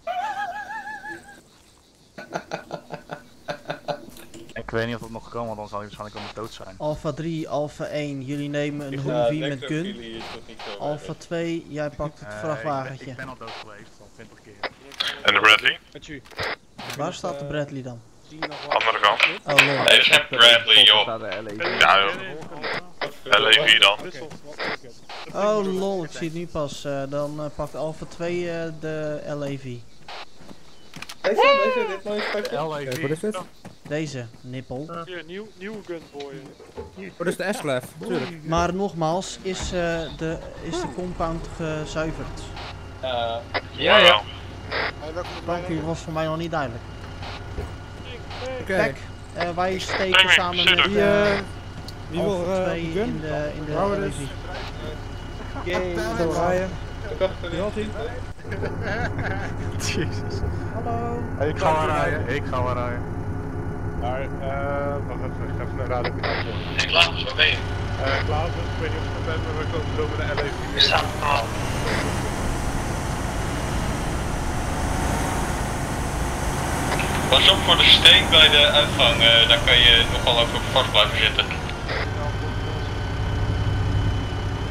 Ik weet niet of dat nog kan, want dan zal hij waarschijnlijk al dood zijn. Alpha drie, Alpha één, jullie nemen een Humvee ja, met gun. Alpha twee, jij pakt het uh, vrachtwagentje. Ik ben, ik ben al dood geweest, al twintig keer. En de Bradley? Waar staat de Bradley dan? Andere kant. Oh, lol. Nee, dat is geen Bradley, joh. Ja, joh. L A V dan. Oh, lol, ik zie het nu pas. Uh, dan uh, pakt Alpha twee uh, de L A V. Deze, deze, dit mooie spijtje. L A V. Wat is dit? Deze, nippel. Hier, nieuw, nieuwe gun voor je. Oh, dat is de S-Clav, natuurlijk. Maar nogmaals, is, uh, de, is de compound gezuiverd? Uh, ja, ja. Dank u, was voor mij nog niet duidelijk. Oké. Okay. Uh, wij steken samen met wie, uh, wie wil uh, twee in de, in de L A V. Yay, zo rijden. Jezus. Hallo. Hey, ik ga wel rijden, ik ga wel rijden. Maar, eh, wacht even, ik ga even naar radio kanaal voor. Hey Klaas, waar ben je? Eh, Klaas, ik weet niet of ik ben, maar we komen zo met de L A V. We staan al. Pas op voor de steek bij de uitgang, uh, daar kan je nogal over vast blijven zitten.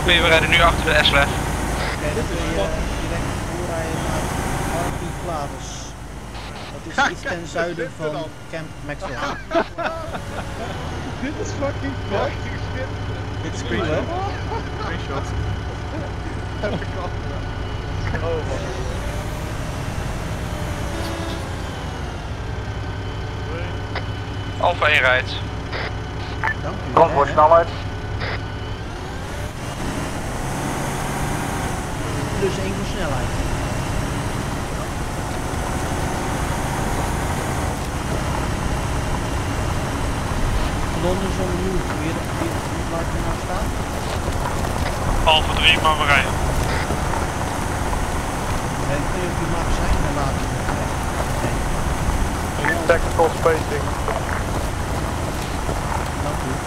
we rijden nu achter de S L F. Oké, dan kun je direct doorrijden naar R P Clavus. Dat is iets ten zuiden van Camp Maxwell. Dit is fucking fucking shit. Dit is cool, hè? Screenshot. Oh man. Alpha één rijdt. Dank u. Kom voor snelheid. Plus één voor snelheid. Londen zonder move. Wie, wie, wie waar je nou staat? Alpha drie, maar we rijden. Ik weet niet of die magazijn er later nee. Technical spacing. Dank u.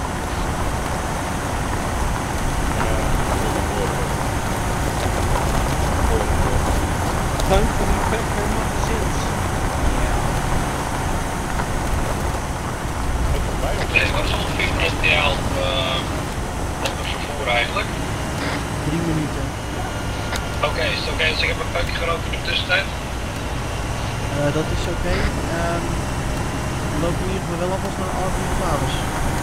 Dank voor die backpack magazines. Nee, wat is ongeveer het ideaal op het vervoer eigenlijk? Drie minuten. Oké, okay, is het oké okay als ik heb een puikje gerookt in de tussentijd? Uh, dat is oké. Okay. Um, we lopen in ieder geval wel alvast naar R P Clavus.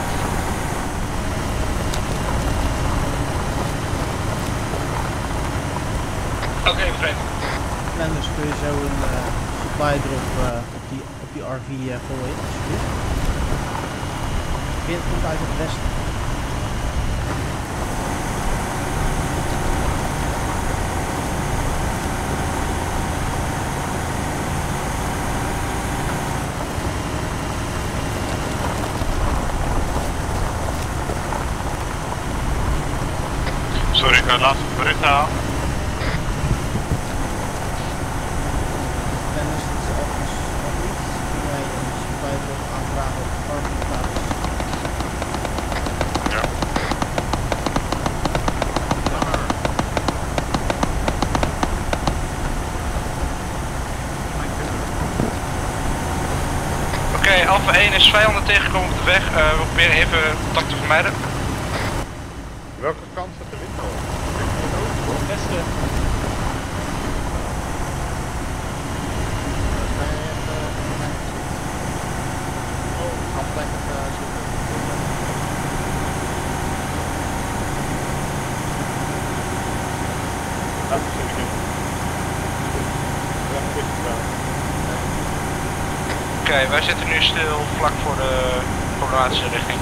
Oké, okay, begrepen. En dus kun je zo een uh, supply drop uh, op, die, op die R V uh, gooien, alsjeblieft. Wind komt uit het westen. Sorry, ik ga het laatste bericht halen. Dennis, het is overigens nog niet. Kun jij een supply drop aanvragen op R V Clavus? Ja. Oké, okay, Alpha één is vijanden tegengekomen op de weg. Uh, we proberen even contact te vermijden. Welke kant zit de wind op? Westen. Oké, okay, wij zitten nu stil vlak voor de problematische richting.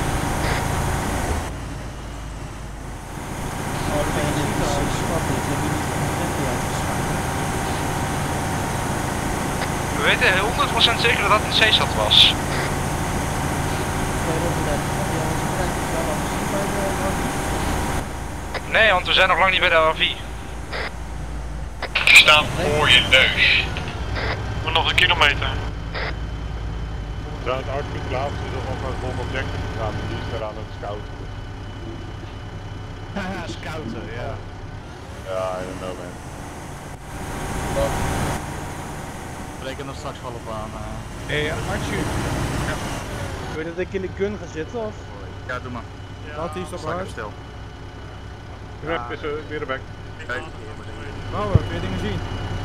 Oh, ben je niet al schappelijk? Heb je niet van de Fenty uitgeschakeld? We weten honderd procent zeker dat dat een C-stad was. Oké, Rotterdam. Heb je al eens een kijkje wel al gezien bij de R V? Nee, want we zijn nog lang niet bij de R V. Ze staan voor je neus. Maar nog een kilometer. Trouwens, R P Clavus is nog een bom objective gegaan, die is daar aan het scouten. Haha, scouten, ja. Ja, I don't know man. We rekenen er straks wel op aan. Hé, hey, Archie. Ja. Wil je dat ik in de gun ga zitten of? Ja, doe maar. Laat die stop Sta even stil. Rep is uh, weer erbij. Kijk. Nou, we hebben weer dingen zien.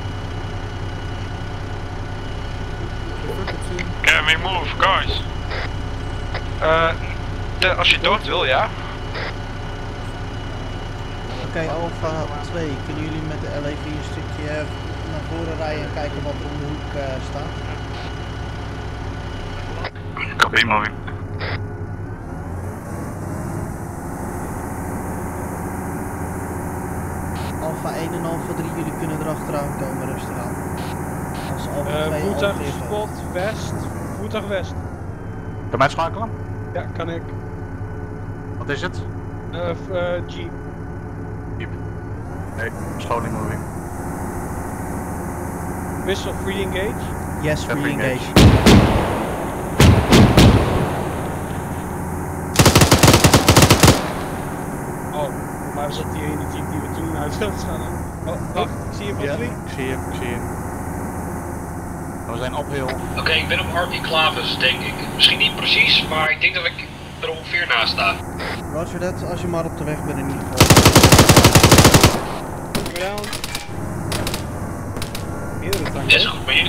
Can we move, guys? Uh, als je dood wil, ja. Oké, okay, Alpha twee, kunnen jullie met de L A V een stukje naar voren rijden en kijken wat er om de hoek uh, staat? Copy, moving. Alpha één en Alpha drie, jullie kunnen erachteraan komen, rustig aan. Als Alpha Uh, twee voertuig al spot west. Voertuig west. Kan mij schakelen? Ja, kan ik. Wat is het? Uh, uh, Jeep. Jeep. Nee, scholing moving. Wissel, free engage? Yes, free engage. engage. Oh, maar was dat die ene Jeep die we toen uit wilden gaan? Oh, wacht, ik zie je van drie. Ik zie je, ik zie je. We zijn uphill. Oké, okay, ik ben op R P Clavus, denk ik. Misschien niet precies, maar ik denk dat ik er ongeveer naast sta. Roger dat, als je maar op de weg bent in ieder geval.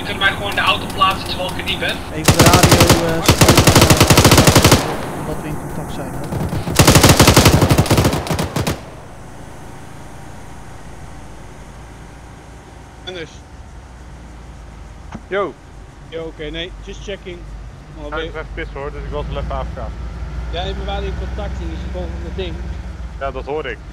jullie kunnen mij gewoon in de auto plaatsen terwijl ik er niet ben. Even de radio uh, uh, omdat we in contact zijn. Hè? Anders. Yo. Yo, oké, okay, nee, just checking. Oh, ik ben even pissen hoor, dus ik was wel even afgegaan. Ja, nee, we waren in contact en je ziet gewoon het ding. Ja, dat hoor ik.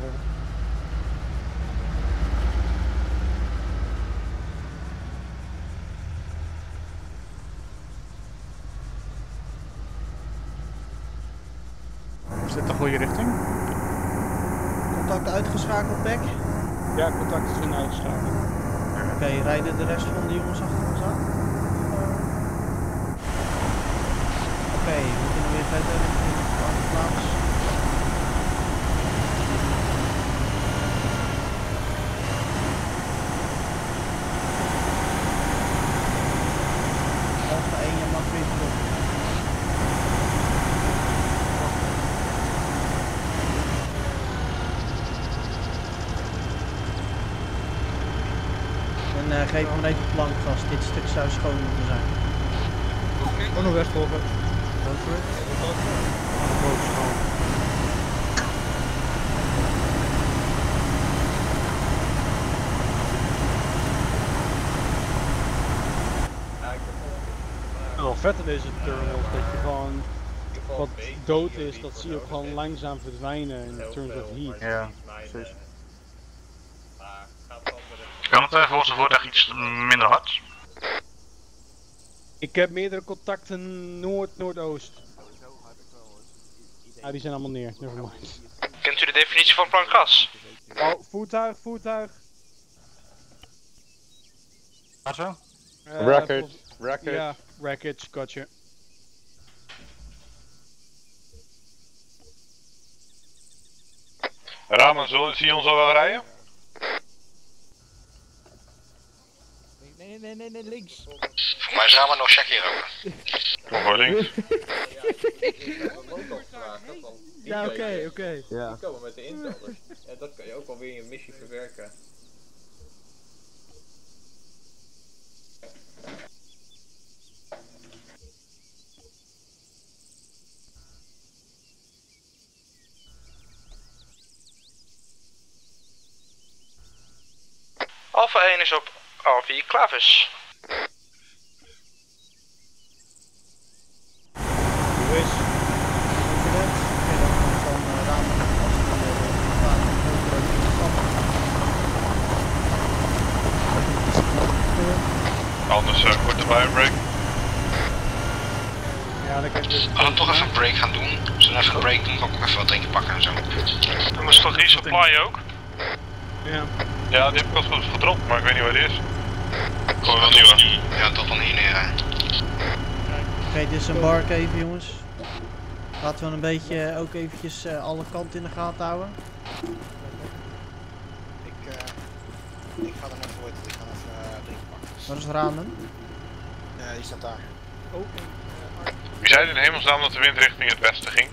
Is dit de goede richting? Contact uitgeschakeld, Beck? Ja, contact is weer uitgeschakeld. Oké, okay, rijden de rest van de jongens achter ons aan? Oké, okay, we kunnen weer verder in de andere plaats. Alpha één, je mag weer terug. En uh, geef maar even plankgas, dit stuk zou schoon moeten zijn. Ook nog wegvolgen. Go for it. Wel vet in deze terminals dat je gewoon wat dood is, dat zie je ook gewoon langzaam verdwijnen in terms of heat. Ja, precies. Kan het volgens het wordt echt iets minder hard? Ik heb meerdere contacten noord-noordoost. Ah, die zijn allemaal neer, nevermind. Kent u de definitie van plankgas? Oh, voertuig, voertuig. Waar zo? Uh, Wreckage, wreckage. Ja, wreckage, gotcha. Ramen, zie je ons al wel rijden? Nee, nee, nee, nee, links. Voor mij is Ramen nog check hier ook. Kom voor links. Ja, oké, oké. Okay. Ja. Die komen met de intellers. En dat kan je ook wel weer in je missie verwerken. Alpha één is op Alpha Clavis. Hoe is? Anders uh, korte firebreak. Ja, dan kan je dus... We gaan toch even een break gaan doen. Als we even een break doen, kan ik ook even wat drinken pakken en zo. We moesten toch resupply ook? Ja. Ja, die heb ik al goed gedropt, maar ik weet niet waar die is. Gewoon een nieuwe. Ja, tot dan hier neer. Oké, okay, disembark even jongens. Laten we een beetje ook eventjes uh, alle kanten in de gaten houden. Ik, uh, ik ga er even voor, ik ga even uh, drinken pakken. Waar is Ramen? Ja, die staat daar. Oh, Wie zei in hemelsnaam dat de wind richting het westen ging?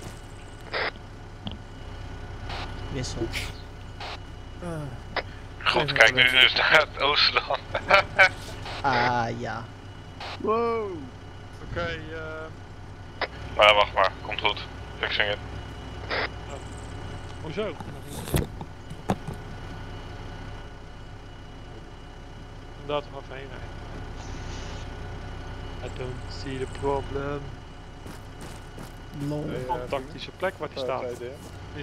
Wissel. Uh, Goed, kijk nu dus naar het oosten dan. Ah ja. Wow. Oké, okay, uh... Maar wacht maar, komt goed. Fixing it. Hoezo? Dat we even heen rijden. I don't see the problem. Lol. Een fantastische plek waar die staat. Ik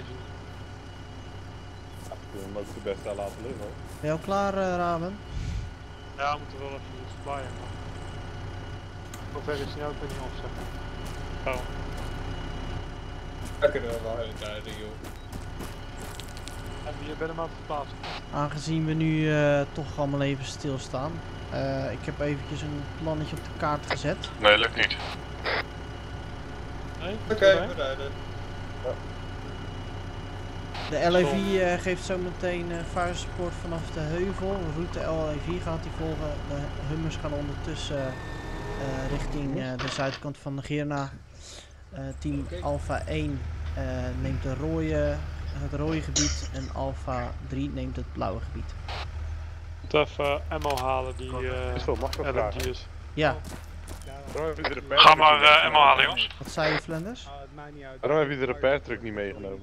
wil hem ook de beste laten liggen hoor. Ben je al klaar, uh, Ramen? Ja, we moeten wel even supply maar... Hoe ver is hij nou? Ik weet niet opzetten. Oh. Daar kunnen we wel heen rijden, joh. En je bent hem aan het verplaatsen. Aangezien we nu uh, toch allemaal even stilstaan. Uh, ik heb eventjes een plannetje op de kaart gezet. Nee, lukt niet. Nee? Oké, okay, we rijden. Ja. De L A V uh, geeft zometeen uh, fire support vanaf de heuvel. Route L A V gaat die volgen. De Hummers gaan ondertussen uh, richting uh, de zuidkant van de Girna. Uh, team Alpha één uh, neemt de rode, het rode gebied en Alpha drie neemt het blauwe gebied. moet even ammo halen die uh, is wel makkelijk L M G is. Ja. Ga maar uh, ammo halen, jongens. Wat zei je, Flanders? Waarom heb je de repair truck niet meegenomen?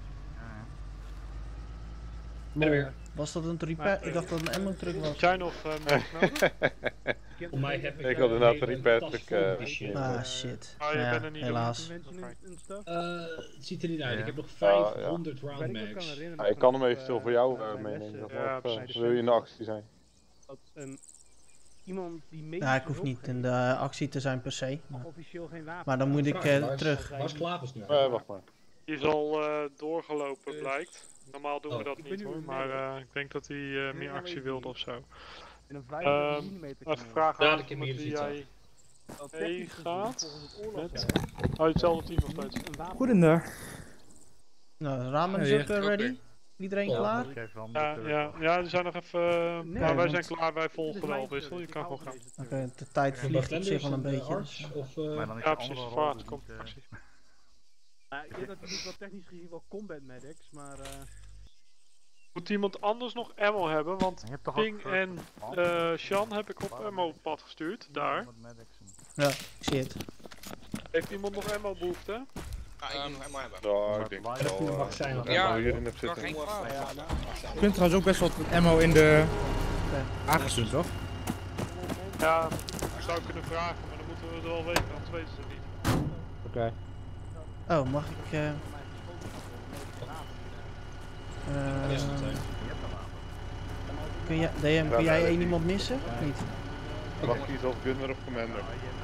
Lol. Was dat een repair? Ik dacht dat het een ammo truck was. Zijn nog uh, meegenomen? Voor mij heb ik ik had inderdaad een repair truck. Uh, ah shit. Oh, je ja, bent er niet helaas. Uh, het ziet er niet uit, ik heb nog vijfhonderd uh, ja. round mags. Ja, ik kan hem eventueel voor jou uh, meenemen. Ja, uh, wil je in de actie zijn? Een, iemand die ja, ik hoef niet in de actie te zijn per se. Maar, maar dan moet ik uh, terug. Waar is Klavers nu? Uh, wacht maar. Die is al uh, doorgelopen, blijkt. Normaal doen we oh. dat niet hoor, maar uh, ik denk dat hij uh, meer actie wilde ofzo. Uh, even vragen aan ja, wie jij mee gaat. Met... Oh, hetzelfde team nog steeds. Goedendag. Nou, ramen is ook uh, ready. Iedereen ja, klaar? Ja, ja, ja, die zijn nog even... Uh, nee, maar wij zijn klaar, wij volgen wel, Wissel. Je kan gewoon gaan. Oké, okay, de tijd vliegt op zich wel een beetje. Dus. Of, uh... ja, precies. Vaart, komt actie. Uh, ik denk dat het niet wel technisch gezien wel combat medics, maar... Uh... Moet iemand anders nog ammo hebben, want Ping en uh, Sean heb ik op ammo pad gestuurd, daar. Ja, ik zie het. Heeft iemand nog ammo behoefte? Ah, ik moet nog ammo hebben. Ja, ik denk dat wel. Mag zijn dat ja, hierin heb zitten. Je kunt trouwens ook best wel wat ammo in de aangestuurd, toch? Ja, ik zou kunnen vragen, maar dan moeten we het wel weten, anders weten ze het niet. Oké. Okay. Oh, mag ik... Uh... Uh, kun, je, D M, kun jij één iemand missen? Of niet? Mag ik kiezen als gunner of commander?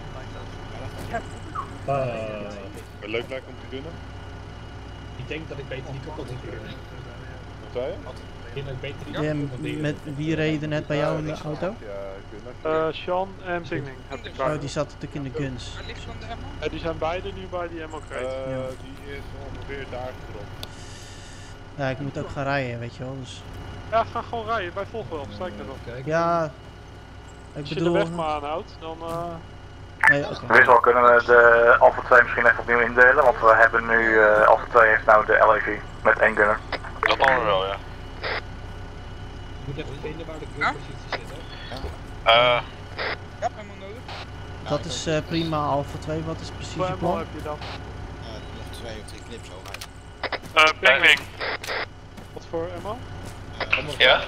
Uh, leuk lijkt om te gunnen? Ik denk dat ik beter die kapot moet gunnen. Wat zei je? Ik denk dat ik beter die kapot moet met wie reden net bij jou in de auto? Uh, Sean en Pingling heb ik bij. Oh, die zat natuurlijk in de guns. Ja, die zijn beide nu bij die ammo crate. Uh, ja. Die is ongeveer daar gedropt. Ja, ik moet ook gaan rijden, weet je wel, dus... Ja, ga gewoon rijden, wij volgen wel, sta ik net op. Ja, ik Als je bedoel... de weg maar aanhoudt, dan... Uh... Nee, oké. Okay. Wissel, kunnen we de Alpha twee misschien even opnieuw indelen, want we hebben nu, uh, Alpha twee heeft nou de L A V met één gunner. Dat doen we wel, ja. Je moet even vinden waar de gunpositie zit, hè? Ja. Uh. Ja, helemaal nodig. Dat is uh, prima, Alpha twee, wat is precies je plan? heb je dan? Uh, nog twee of drie clips over. Uh, Pingling. Wat voor ammo? Uh, ja?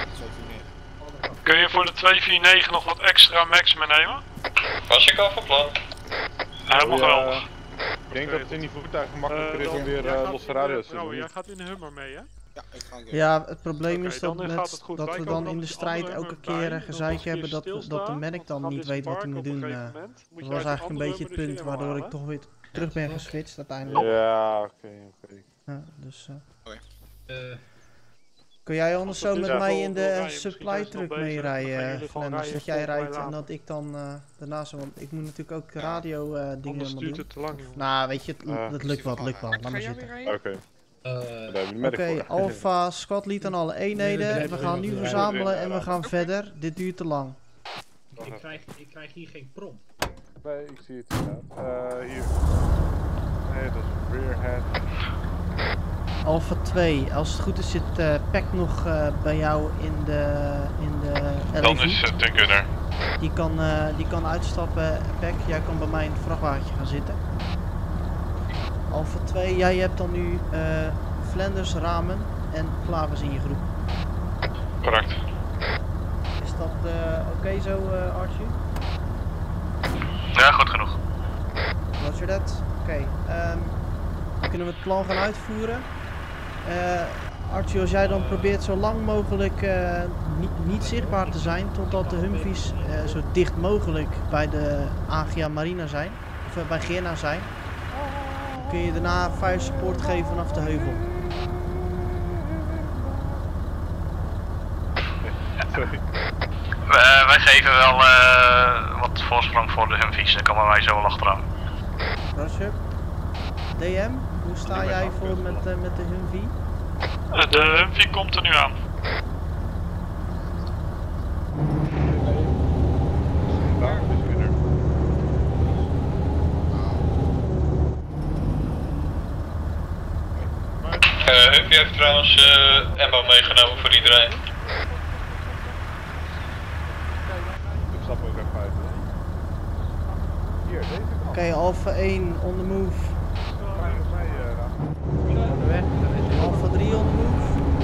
Kun je voor de twee vier negen nog wat extra max meenemen? Was ik al van plan. Helemaal ja, geweldig. Ik denk dat het in die voertuigen makkelijker uh, is om weer uh, losse radio's te doen. Oh, jij gaat in de Hummer mee, hè? Ja, ik ga ja, het probleem okay, is dat, dan met, het dat we dan in de strijd elke keer uh, gezeik hebben dat, dat de medic dan niet weet wat hij moet doen. Uh, dat was eigenlijk een beetje het punt waardoor ik toch weer terug ben geswitcht uiteindelijk. Ja, oké, okay, oké. Okay. Ja, dus... Uh, okay. uh, kun jij anders zo met mij in de supply truck meerijden, Flanders? Dat jij rijdt en dat ik dan uh, daarnaast, want ik moet natuurlijk ook radio uh, dingen doen. Het te lang, joh. Nou, weet je, het, uh, het lukt wel, het lukt wel. Laat maar zitten. Oké. Okay. Uh, Oké, okay, Alpha squad lead aan alle eenheden. We gaan nu verzamelen en we gaan verder. Dit duurt te lang. Ik krijg, ik krijg hier geen prom. Nee, ik zie het inderdaad. Uh, hier. Nee, dat is een rear head. Alpha twee, als het goed is zit uh, Peck nog uh, bij jou in de, in de L A V. Dan is het een gunner. Die kan, uh, die kan uitstappen, Peck. Jij kan bij mij in het vrachtwagentje gaan zitten. Alpha twee, jij hebt dan nu uh, Flanders, Ramen en Klavers in je groep. Correct. Is dat uh, oké okay zo, uh, Archie? Ja, goed genoeg. Roger dat. Oké, okay. um, dan kunnen we het plan gaan uitvoeren. Uh, Archie, als jij dan probeert zo lang mogelijk uh, niet, niet zichtbaar te zijn totdat de Humvees uh, zo dicht mogelijk bij de A G A Marina zijn, of uh, bij Geerna zijn, kun je daarna fire support geven vanaf de heuvel. Sorry. Uh, wij geven wel uh, wat voorsprong voor de Humvees, dan komen wij zo wel achteraan. Roger. D M, hoe sta jij voor met, uh, met de Humvee? Uh, de Humvee komt er nu aan. Uh, Humvee heeft trouwens uh, ammo meegenomen voor iedereen. Oké, okay, Alpha één on the move. Alpha drie on the move.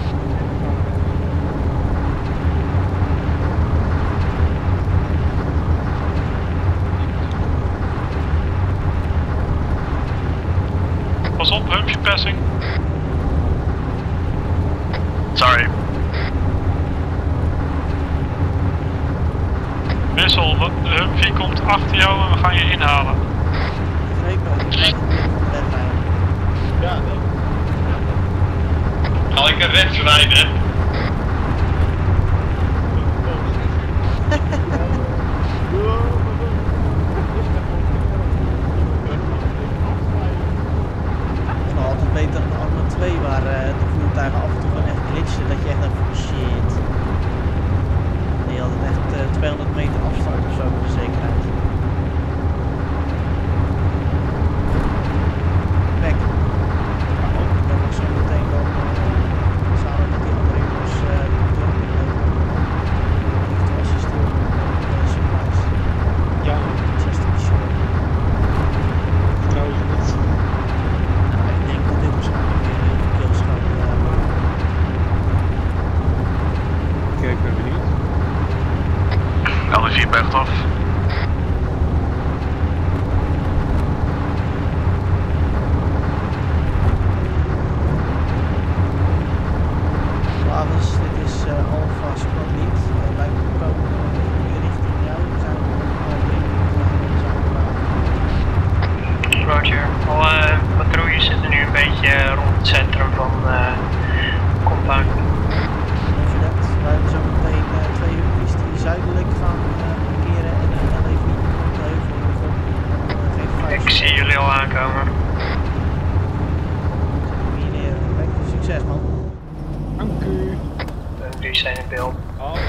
Pas op, humpje passing. Sorry. Wissel, de humpje komt achter jou en we gaan je inhalen. Ja, nee. Ga ik er rechts rijden? Het is nog altijd beter dan de Arma twee waar uh, de voertuigen af en toe gewoon echt glitchen, dat je echt denkt van shit. En je had het echt uh, tweehonderd meter afstand of zo voor de zekerheid. Kijk, dan mag zo meteen dan uh, samen met die andere jongens uh, door het lopen. Eventueel assisteren met uh, supplies. Ja. Just to be sure. Trouwens niet. Nou, ik denk dat dit waarschijnlijk weer een kills gaat uh, maken. Oké, okay, ik ben benieuwd. L G bergt af. Flavus, dit is uh, Alpha Squad Lead. Uh, wij komen nu richting jou. We zijn al drie minuten zijn we Roger. Alle uh, patrouilles zitten nu een beetje rond het centrum van uh, compound. Roger dat. Wij hebben zo meteen uh, twee humpies die zuidelijk gaan uh, parkeren en een L E V op de heuvel uh, Ik zie jullie al aankomen. Hier neer. Kijk, succes man. Dank u. Die zijn in beeld. Oh. Oké,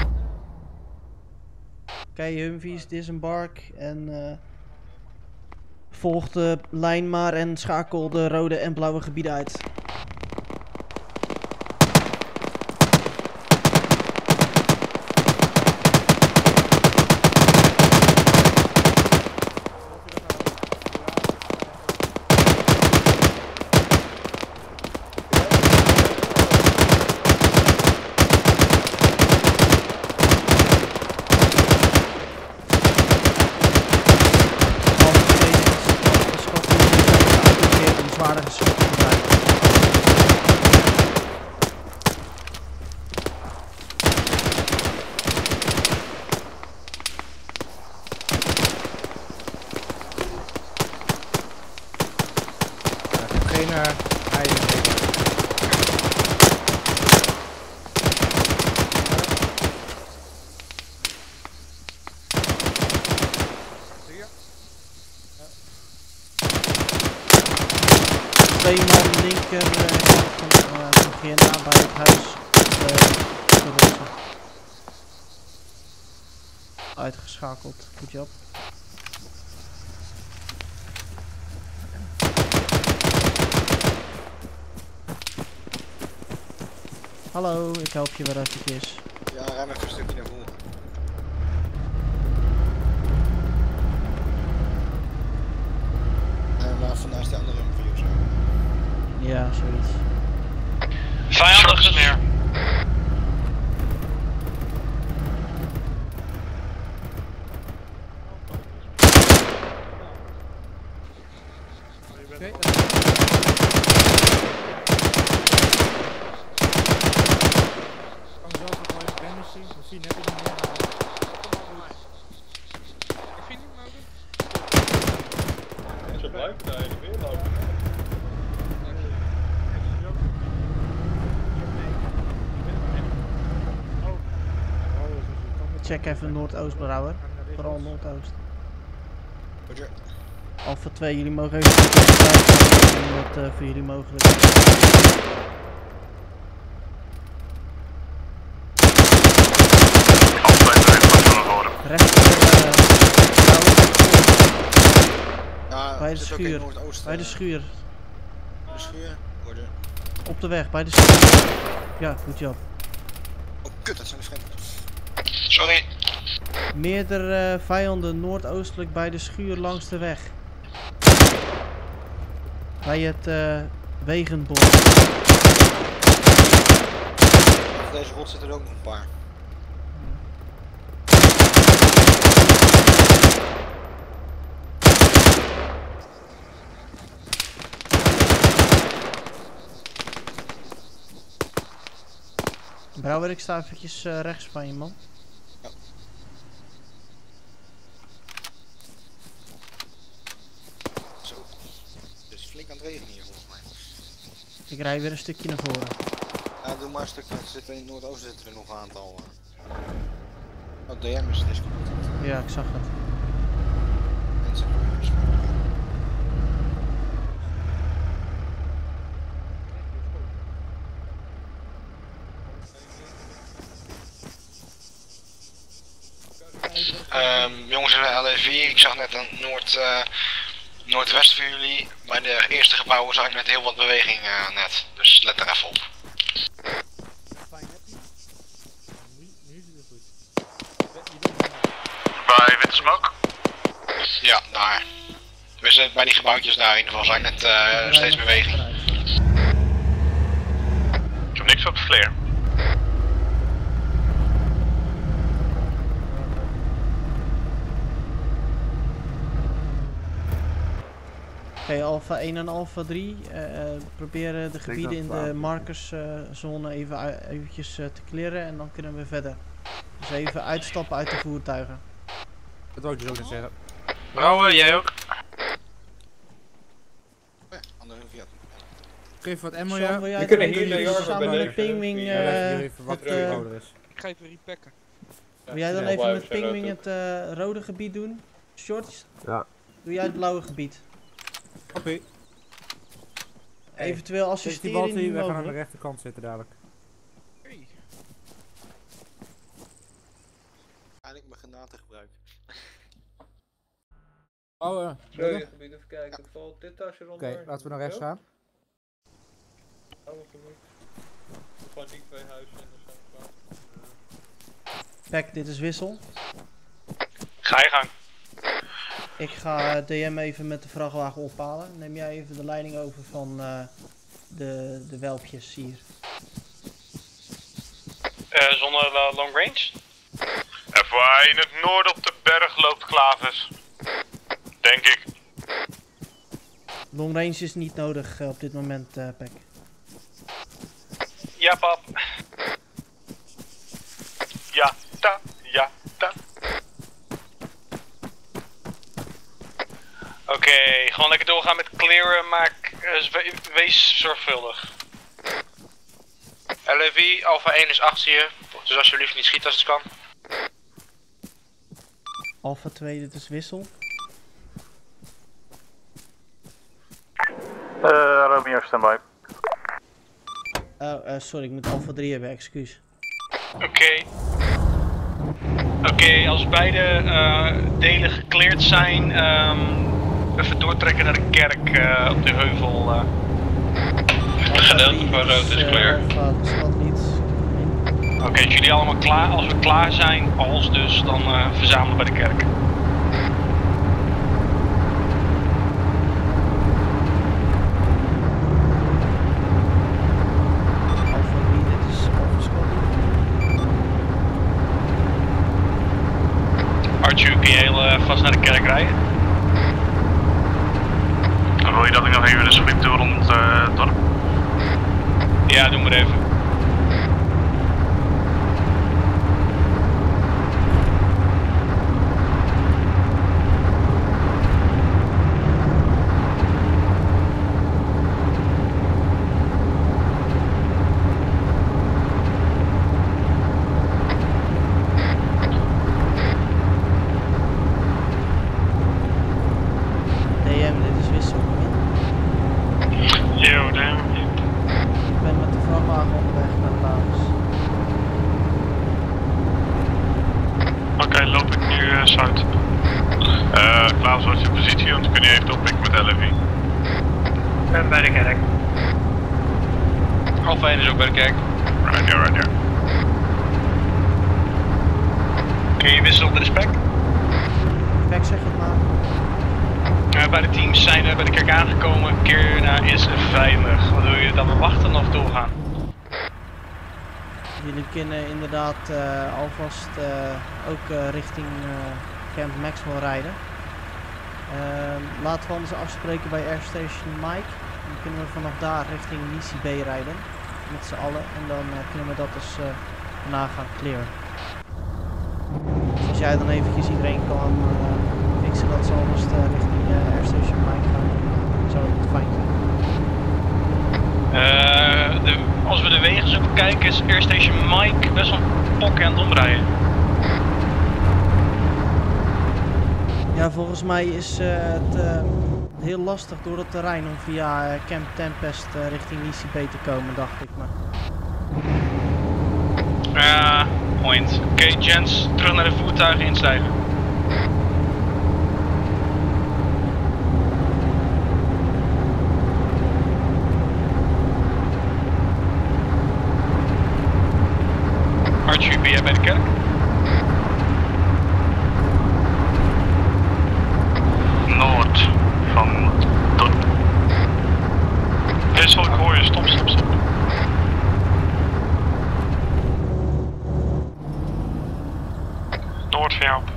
okay, Humvees disembark en uh, volg de lijn maar en schakel de rode en blauwe gebieden uit. Geen uh, eieren. Twee man linker uh, van, uh, van G N A bij het huis uh, uitgeschakeld. Goed job. Hallo, ik help je weer eventjes. Ja, ruim even een stukje naar voren. En maar vandaar is de andere run of zo. Ja, zoiets. Vijandig is neer. Okay. Misschien heb je niet meer aan. Heb je niet nodig? Zo blijft het eigenlijk weer lopen. Check even Noordoost, Brouwer. Vooral Noordoost. Roger. Alpha twee, jullie mogen even kijken wat uh, voor jullie mogelijk is. Rechter, uh, ja, bij de schuur. Bij de schuur. De schuur? Worden. Op de weg, bij de schuur. Ja, goed job. Oh kut, dat zijn de vreemden. Sorry. Meerdere vijanden noordoostelijk bij de schuur langs de weg. Bij het uh, wegenbord. Op deze rot zitten er ook nog een paar. Brouwer, ik sta eventjes uh, rechts van je, man. Ja. Zo. Het is flink aan het regenen hier volgens mij. Ik rij weer een stukje naar voren. Ja, doe maar een stukje. Er zitten in het noordoosten zitten er nog een aantal. Uh... Oh, D M is het. Ja, ik zag het. Mensen. Um, jongens in de L E V, ik zag net aan noord, uh, noordwest van jullie. Bij de eerste gebouwen zag ik net heel wat beweging uh, net, dus let er even op. Bij Witte Smoke? Ja, daar. Dus bij die gebouwtjes daar in ieder geval zag ik net uh, steeds beweging. Ik heb niks op de flare. Oké, okay, Alpha één en Alpha drie, uh, proberen de gebieden in de markerszone uh, even eventjes uh, te clearen en dan kunnen we verder. Dus even uitstappen uit de voertuigen. Dat wil ik dus ook niet zeggen. Brouwen, jij ook? Ja, andere via. Oké, voor het ammo ja. We kunnen hier naar Jarvis samen met Pingwing. Uh, even wat het, uh, ouder is. Ik ga even repacken. Wil jij dan even met Pingwing het uh, rode gebied doen? Shorts? Ja. Doe jij het blauwe gebied? Oké. Okay. Eventueel assisteren die we gaan aan de rechterkant zitten dadelijk. Hey. Eigenlijk mijn granaten gebruiken. Oh, uh, Rode gebied, even kijken. Valt dit tasje rond. Oké, okay, laten we naar rechts gaan. Oude gebied. Gewoon die twee huizen en er zijn klaar. Pek, dit is Wissel. Ga je gang. Ik ga D M even met de vrachtwagen ophalen. Neem jij even de leiding over van uh, de, de welpjes hier. Uh, zonder uh, long range? F Y I, in het noorden op de berg loopt Klavis. Denk ik. Long range is niet nodig uh, op dit moment, uh, Pek. Ja, pap. Ja, ta, ja, ta. Oké, okay, gewoon lekker doorgaan met clearen, maar uh, we wees zorgvuldig. L E V, Alpha één is achter je, dus alsjeblieft niet schieten als het kan. Alpha twee, dit is Wissel. Uh, Romeo, standby. Oh, uh, sorry, ik moet Alpha drie hebben, excuus. Oké. Okay. Oké, okay, als beide uh, delen gecleared zijn, um, even doortrekken naar de kerk uh, op de heuvel. Uh. Het gedeelte van rood is clear. Oké, okay, als jullie allemaal klaar, als we klaar zijn, als dus, dan uh, verzamelen bij de kerk. Archie, kun je heel uh, vast naar de kerk rijden? Dan wil je dat ik nog even een sweep doe rond uh, het dorp? Ja, doe maar even. Kun je wisselen op de spec? Spec zeg het maar. Uh, bij de teams zijn we bij de kerk aangekomen. Kirna is veilig. Wat wil je dan maar wachten of doorgaan? Jullie kunnen inderdaad uh, alvast uh, ook uh, richting uh, Camp Maxwell rijden. Uh, laten we anders afspreken bij Airstation Mike. Dan kunnen we vanaf daar richting Nisi B rijden. Met z'n allen. En dan uh, kunnen we dat dus uh, daarna gaan clearen. Dus als jij dan eventjes iedereen kan uh, fixen dat ze alvast uh, richting uh, Airstation Mike gaan, dan zou dat fijn zijn. Uh, de, als we de wegen zo bekijken is Airstation Mike best wel een pokje aan het omrijden. Ja, volgens mij is uh, het uh, heel lastig door het terrein om via uh, Camp Tempest uh, richting I C B te komen, dacht ik maar. Ja, uh, point. Oké, okay, gents, terug naar de voertuigen instijgen. Archie, ben jij bij de kerk? Noord van tot. Wissel, ik hoor je, stop, stop, stop. Noord van jou.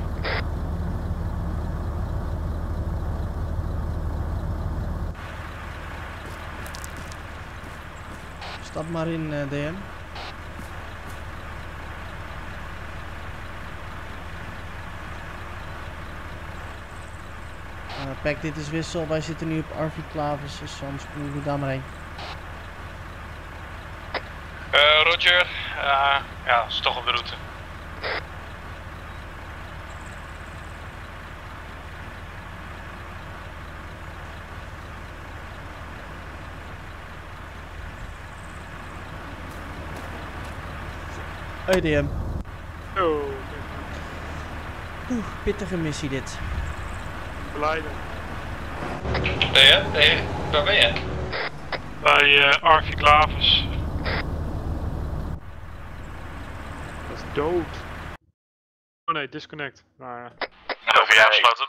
Stap maar in, uh, D M. Uh, Pack, dit is wissel, wij zitten nu op Arvi Klavis, dus anders kunnen jullie daar maar heen. Uh, Roger, uh, ja, is toch op de route. Hey D M. Oh. Oeh, pittige missie dit. Beleiden. Ben je? Ben je? Waar ben je? Bij uh, Arvi Klavis. Dat is dood. Oh nee, disconnect. Nou ja. En over jij afsluiten.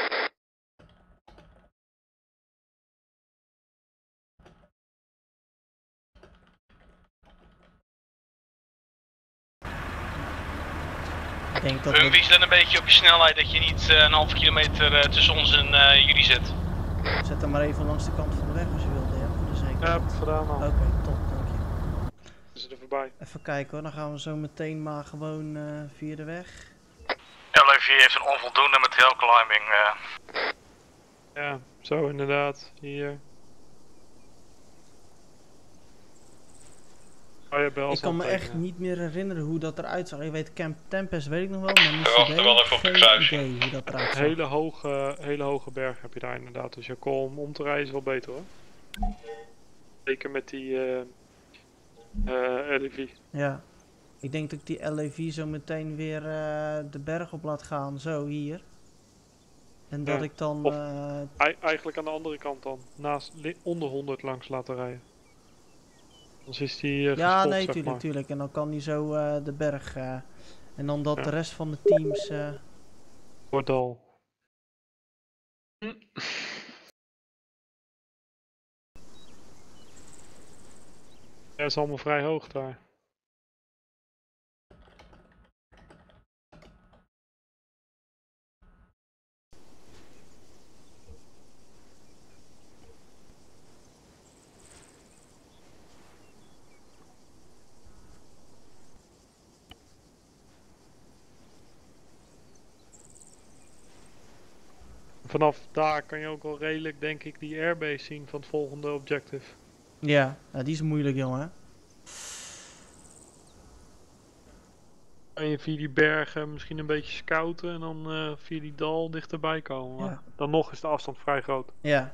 Ik denk dat Humvees, let een beetje op je snelheid dat je niet uh, een halve kilometer uh, tussen ons en uh, jullie zit. Zet hem maar even langs de kant van de weg als je wilt, ja, voor de zekerheid. Ja, heb het gedaan al. Oké, okay, top, dank je. We zitten er voorbij. Even kijken hoor, dan gaan we zo meteen maar gewoon uh, via de weg. L A V heeft een onvoldoende met hill climbing. Uh. Ja, zo inderdaad, hier. Oh, ja, ik kan me echt ja. niet meer herinneren hoe dat eruit zag. Je weet, Camp Tempest weet ik nog wel, maar niet zo wel even op de kruising. Hoe dat eruit zag. Hele hoge, hele hoge berg heb je daar inderdaad, dus je kom om te rijden is wel beter hoor. Zeker met die uh, uh, L A V. Ja, ik denk dat ik die L A V zo meteen weer uh, de berg op laat gaan, zo hier. En dat ja. ik dan... Of, uh, eigenlijk aan de andere kant dan, naast, onder honderd langs laten rijden. Dus is die uh, ja, gespot, nee, zeg tuurlijk, maar. tuurlijk. En dan kan die zo uh, de berg. Uh, en dan dat ja. de rest van de teams. Uh... Wordt al. Hm. Ja, is allemaal vrij hoog daar. Vanaf daar kan je ook wel redelijk, denk ik, die airbase zien van het volgende objective. Ja, nou, die is moeilijk, jongen. Kan je via die bergen misschien een beetje scouten en dan uh, via die dal dichterbij komen. Ja. Dan nog is de afstand vrij groot. Ja.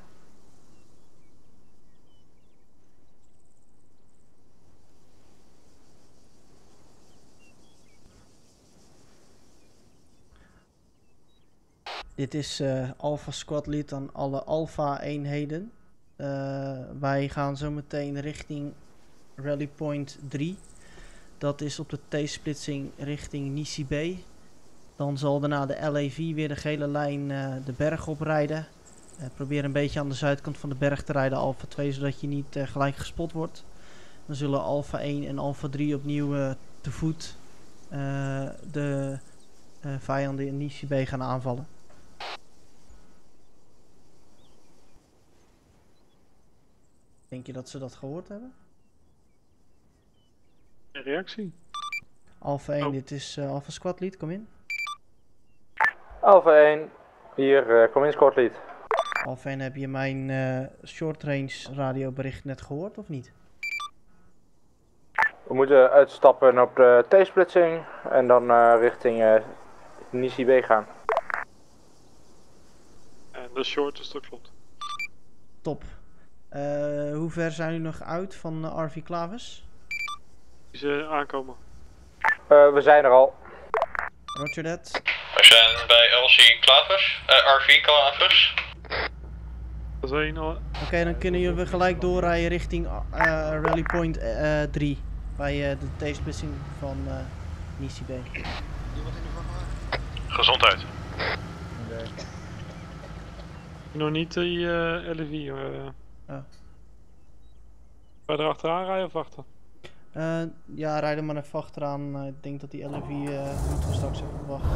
Dit is uh, Alpha Squad Lead aan alle Alpha eenheden. Uh, wij gaan zo meteen richting Rally Point drie. Dat is op de T-splitsing richting Nisi B. Dan zal daarna de L A V weer de gele lijn uh, de berg oprijden. Uh, probeer een beetje aan de zuidkant van de berg te rijden, Alpha twee, zodat je niet uh, gelijk gespot wordt. Dan zullen Alpha één en Alpha drie opnieuw uh, te voet uh, de uh, vijanden in Nisi B gaan aanvallen. Denk je dat ze dat gehoord hebben? Een reactie? Alpha één, oh. Dit is uh, Alpha Squad Lead, kom in. Alpha één, hier, uh, kom in Squad Lead. Alpha één, heb je mijn uh, short range radiobericht net gehoord of niet? We moeten uitstappen op de T-splitsing en dan uh, richting uh, Nisi B gaan. En de short is dat klopt. Top. Uh, hoe ver zijn jullie nog uit van uh, R V Klavis? Die ze aankomen. Uh, we zijn er al. Roger that. We zijn bij L C Klavers, uh, R V Klavers. Dat is één al. Oké, okay, dan kunnen jullie gelijk doorrijden richting uh, Rally Point uh, drie. Bij uh, de T-splitsing van uh, Nisi B. Gezondheid. Okay. Nog niet die uh, L A V. Uh, oh. Ga je er achteraan rijden of wachten? Uh, ja, rijd er maar even achteraan. Uh, ik denk dat die L A V uh, moeten we straks even wachten.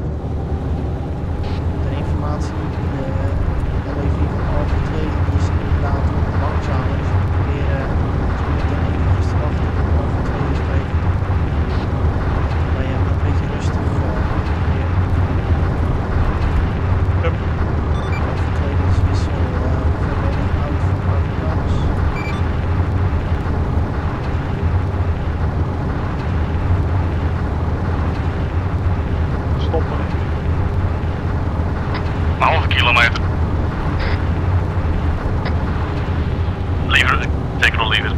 Ter informatie, de uh, L A V van Alpha twee die is inderdaad langzamer. Dus we proberen uh, eventjes te wachten op Alpha twee is spreken. Maar ja, een beetje rustig uh, weer. Yep. Alpha twee dat is wissel uh, verder oud van Alpha Klavis. Stoppen. Een halve kilometer. Leave it. Take it or leave it.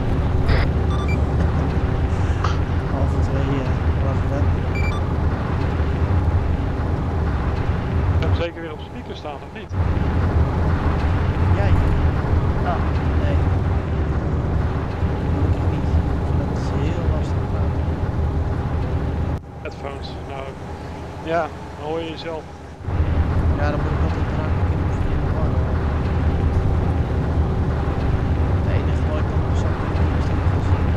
Halve twee, ja. Wacht dan. Ik heb hem zeker weer op speaker staan, of niet? Jij? Ah, nee. Gelukkig niet. Dat is heel lastig te praten. Headphones, nou. Ja, dan hoor je jezelf. Ja, dan moet ik altijd raken in de in de war. Het enige wat ik dan nog zou kunnen doen is dat ik ga zien.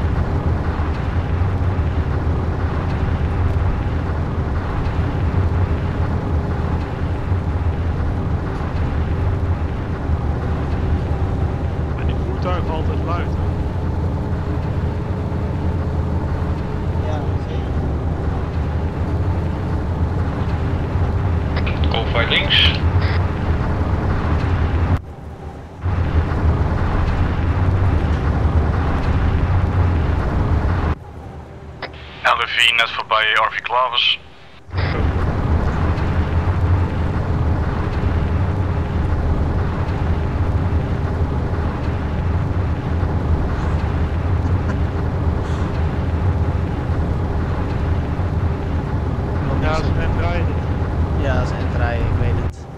En die voertuigen altijd luid, hè? Ja, zeker. Colfire links. L A V net voorbij R V Klavers. Ja, ze zijn het rijden. Ja, ze zijn het rijden, ik weet het.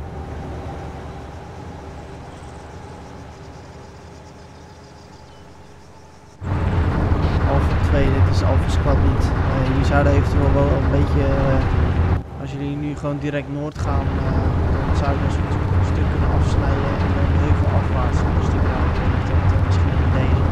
Alpha twee, dit is Alpha Squad niet. Uh, jullie zouden eventueel wel een beetje, uh, als jullie nu gewoon direct noord gaan, uh, dan zouden we een stuk kunnen afsnijden en dan de heuvel afwaarts een stuk rijden. Ik weet niet of dat uh, misschien een idee is.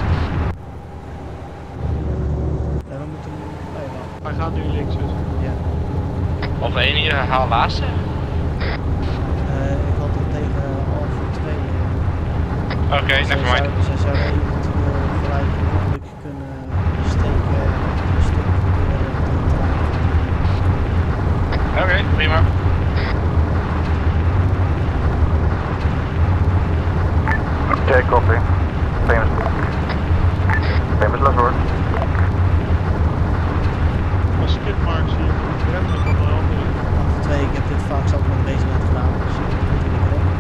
Ja, we moeten nu bijwachten. Hij gaat nu links dus. Ja. Alpha één hier, herhaal laatste. Uh, ik had het tegen Alpha twee. Uh, Oké, okay, never mind. Zij zouden eventueel gelijk noordelijk kunnen steken en een stuk door het terrein. Oké, okay, prima. Okay, copy. Famous. Famous last word. Als skipmarks hier remmen van de andere. Alpha twee, ik heb dit vaak zelf met deze net gedaan, dus ik moet hier niet remmen.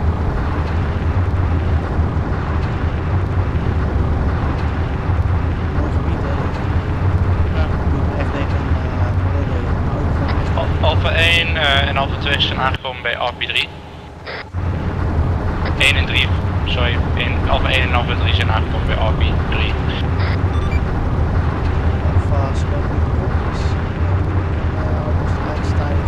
Mooi gebied, hè? Ja. Ik moet me echt denken aan uh, oordelen, maar ook gewoon echt... Al Alpha één uh, en Alpha twee zijn aangekomen bij R P drie. één en drie, sorry, één, Alpha één en Alpha drie zijn aangekomen bij R P drie. Alpha Squad niet op is. Uh, alvast uitstijgen.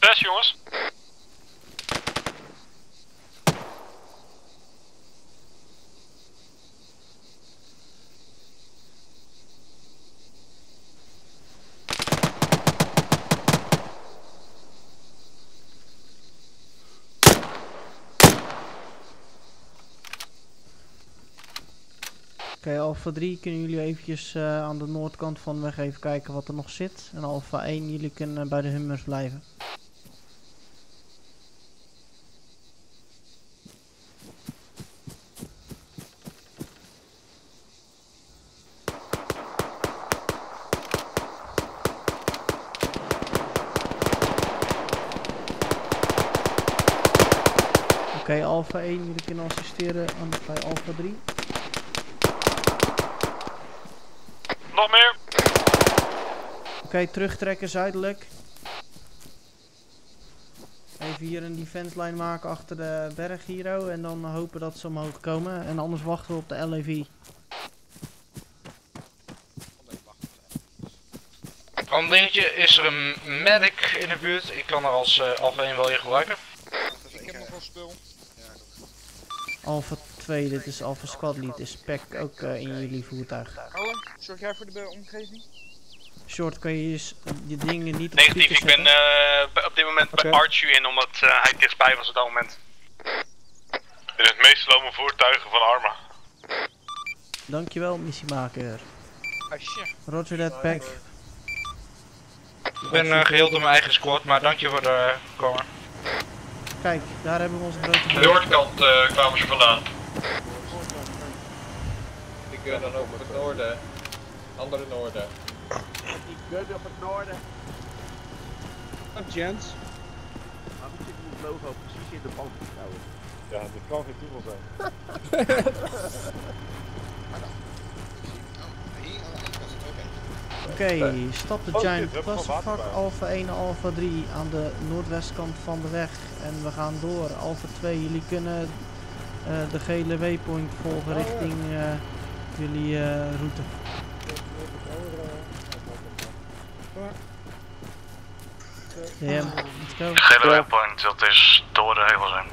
zes jongens. Oké, okay, Alpha drie, kunnen jullie eventjes uh, aan de noordkant van de weg even kijken wat er nog zit. En Alpha één, jullie kunnen bij de Hummers blijven. Oké, okay, Alpha één, jullie kunnen assisteren aan, bij Alpha drie. Nog meer. Oké, okay, terugtrekken zuidelijk. Even hier een defense line maken achter de berg hier en dan hopen dat ze omhoog komen. En anders wachten we op de L A V. Ander dingetje, is er een medic in de buurt? Ik kan er als uh, Alpha één wel in gebruiken. Ik heb nog wel spul. Alpha twee, dit is Alpha Squad Lead, is Pack ook uh, in jullie voertuig. Owen, zorg jij voor de omgeving? Short, kan je je, je dingen niet op negatief, ik ben uh, op dit moment okay. bij Archie in, omdat uh, hij dichtbij was op dat moment. Dit is het meest lome voertuigen van Arma. Dankjewel, missiemaker. Asje. Roger that, Pack. Ik ben uh, geheel door mijn eigen squad, maar dank je voor de uh, komen. Kijk, daar hebben we onze grote... De noordkant uh, kwamen ze vandaan. Ik uh, dan over het noorden. Andere noorden. Ik gun op het noorden. Dag Jens. Waarom zit het logo precies in de band trouwens? Ja, dat kan geen toeval zijn. Oké, okay, stap de Giant Clusterfuck, Alpha één, Alpha drie aan de noordwestkant van de weg. En we gaan door. Alpha twee, jullie kunnen uh, de gele waypoint volgen richting uh, jullie uh, route. D M, let's go. De gele waypoint, dat is door de heuvel zijn.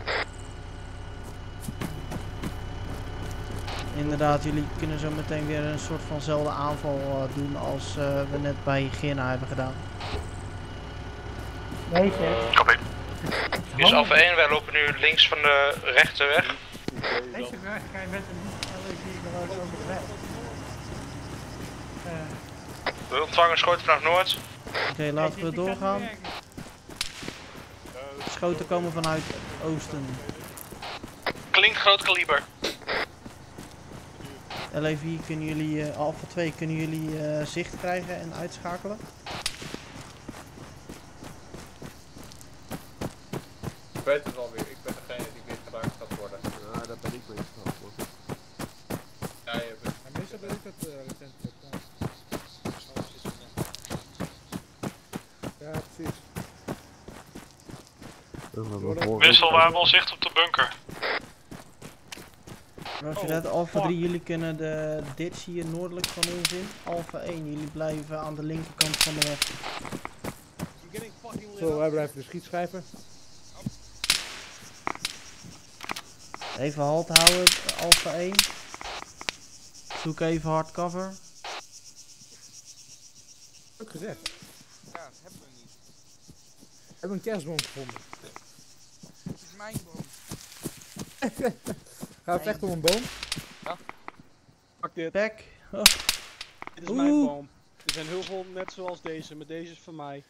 Inderdaad, jullie kunnen zo meteen weer een soort vanzelfde aanval uh, doen als uh, we net bij Gina hebben gedaan. Nee, zeg. Copy. Dit is Alpha één, wij lopen nu links van de rechterweg. Deze weg ga je met een L A V eruit over de weg. Uh. We ontvangen een schoot vanaf noord. Oké, okay, laten we doorgaan. Schoten komen vanuit oosten. Klinkt groot kaliber. L A V, kunnen jullie, uh, Alpha twee, kunnen jullie uh, zicht krijgen en uitschakelen? Ik weet het alweer, ik ben degene die weer geraakt gaat worden. Ja, dat ben ik weer hoor. Ja, je bent... Ja, meestal ben ik het uh, recent. Ja, precies. Wissel, we hebben al zicht op de bunker. Roger dat, oh, Alpha drie, jullie kunnen de ditch hier noordelijk van ons in. Alpha één, jullie blijven aan de linkerkant van de weg. Zo, wij blijven de schietschijven. Even halt houden, Alpha één. Zoek even hard cover. Ook gezegd. Ja, dat hebben we niet. We hebben een kerstboom gevonden. Het is mijn boom. Gaat het echt om een boom? Ja. Pak dit. Back. Oh. Dit is Oeh. mijn boom. Er zijn heel veel net zoals deze, maar deze is van mij.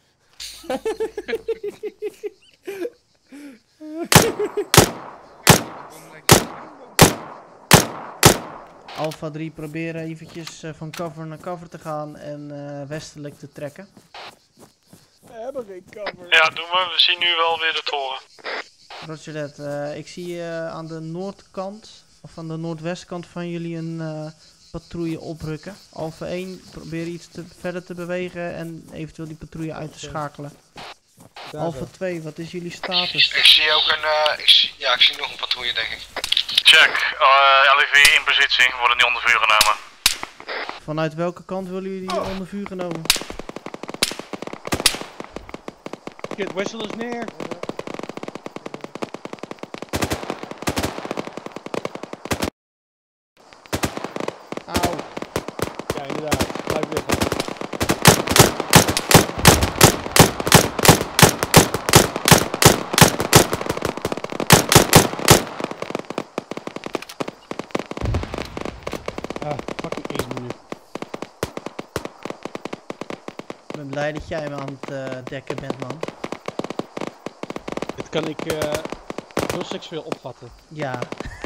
Alpha drie, proberen eventjes uh, van cover naar cover te gaan en uh, westelijk te trekken. We hebben geen cover. Ja, doen we. We zien nu wel weer de toren. Roger that. Uh, ik zie uh, aan de noordkant, of aan de noordwestkant van jullie een uh, patrouille oprukken. Alpha één, probeer iets te, verder te bewegen en eventueel die patrouille uit te schakelen. Alpha twee, wat is jullie status? Ik zie ook een, uh, ik zie, ja ik zie nog een patrouille denk ik. Check, uh, L A V in positie, worden niet onder vuur genomen. Vanuit welke kant willen jullie oh. onder vuur genomen? Kid, wissel is neer. Auw. Ja, inderdaad. Blijf weg. Ah, fucking één minuut. Ik ben blij dat jij me aan het uh, dekken bent, man. Dit kan ik uh, heel seksueel opvatten. Ja.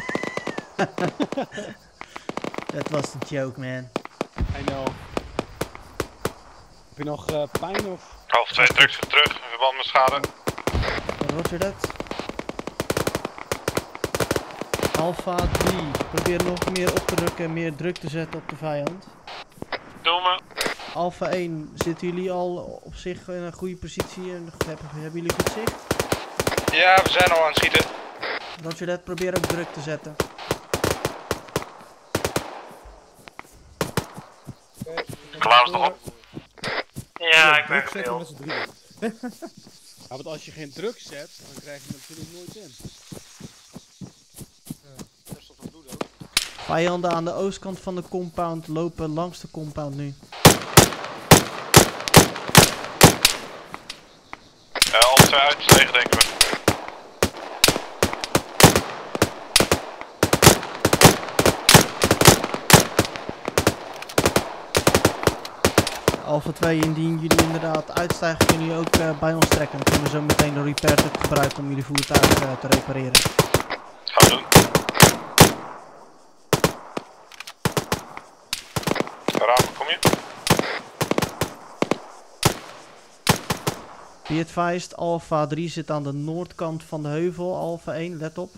Dat was een joke, man. I know. Heb je nog uh, pijn of? Half twee drugs terug in verband met schade. Roger dat. Alpha drie, probeer nog meer op te drukken, meer druk te zetten op de vijand. Doe me. Alpha één, zitten jullie al op zich in een goede positie en hebben, hebben jullie goed zicht? Ja, we zijn al aan het schieten. Roger dat, probeer ook druk te zetten. Klaar is nog op. Ja, ik ben veel. Ja, want als je geen druk zet, dan krijg je het natuurlijk nooit in. Vijanden aan de oostkant van de compound lopen langs de compound nu. Ja, al twee uitstegen denken we. Alpha twee, indien jullie inderdaad uitstijgen, kunnen jullie ook uh, bij ons trekken. Dan kunnen we zo meteen de repair truck gebruiken om jullie voertuig uh, te repareren. Gaan we doen. Raam, kom je? Be advised, Alpha drie zit aan de noordkant van de heuvel. Alpha één, let op.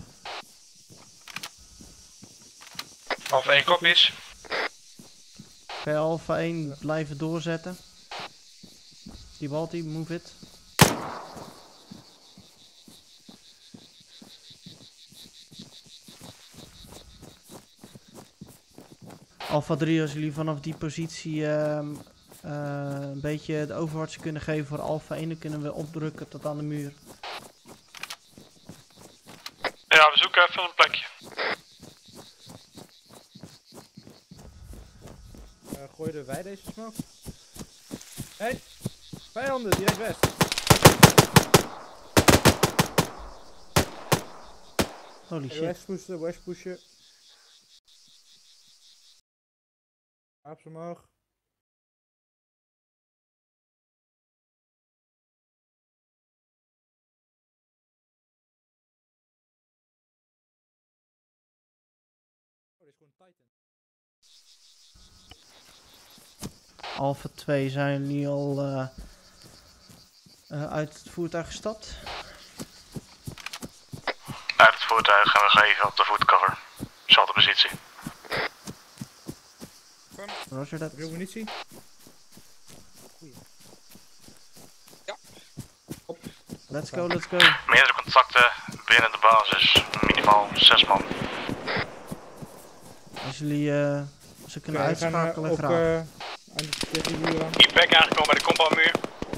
Alpha één kopies. Oké, okay, Alpha één blijven doorzetten. Die Balti, move it. Alpha drie, als jullie vanaf die positie uh, uh, een beetje de overwaarts kunnen geven voor Alpha één, dan kunnen we opdrukken tot aan de muur. Ja, we zoeken even een plekje. Uh, gooiden wij deze smoke? Hé, hey, vijanden, direct west. Holy shit. West pushen, west pushen. Aps omhoog. Oh, dit is gewoon Titan. Alpha twee, zijn jullie al uh, uh, uit het voertuig gestapt? Uit het voertuig gaan we geven op de voetcover. Zelfde positie. Roger dat. Heb je munitie? Ja. Op. Let's go, let's go. Meerdere contacten binnen de basis. Minimaal zes man. Als jullie uh, ze kunnen okay, uitschakelen, uh, graag. Uh, aan de muur aan. Ik ben aangekomen bij de compoundmuur.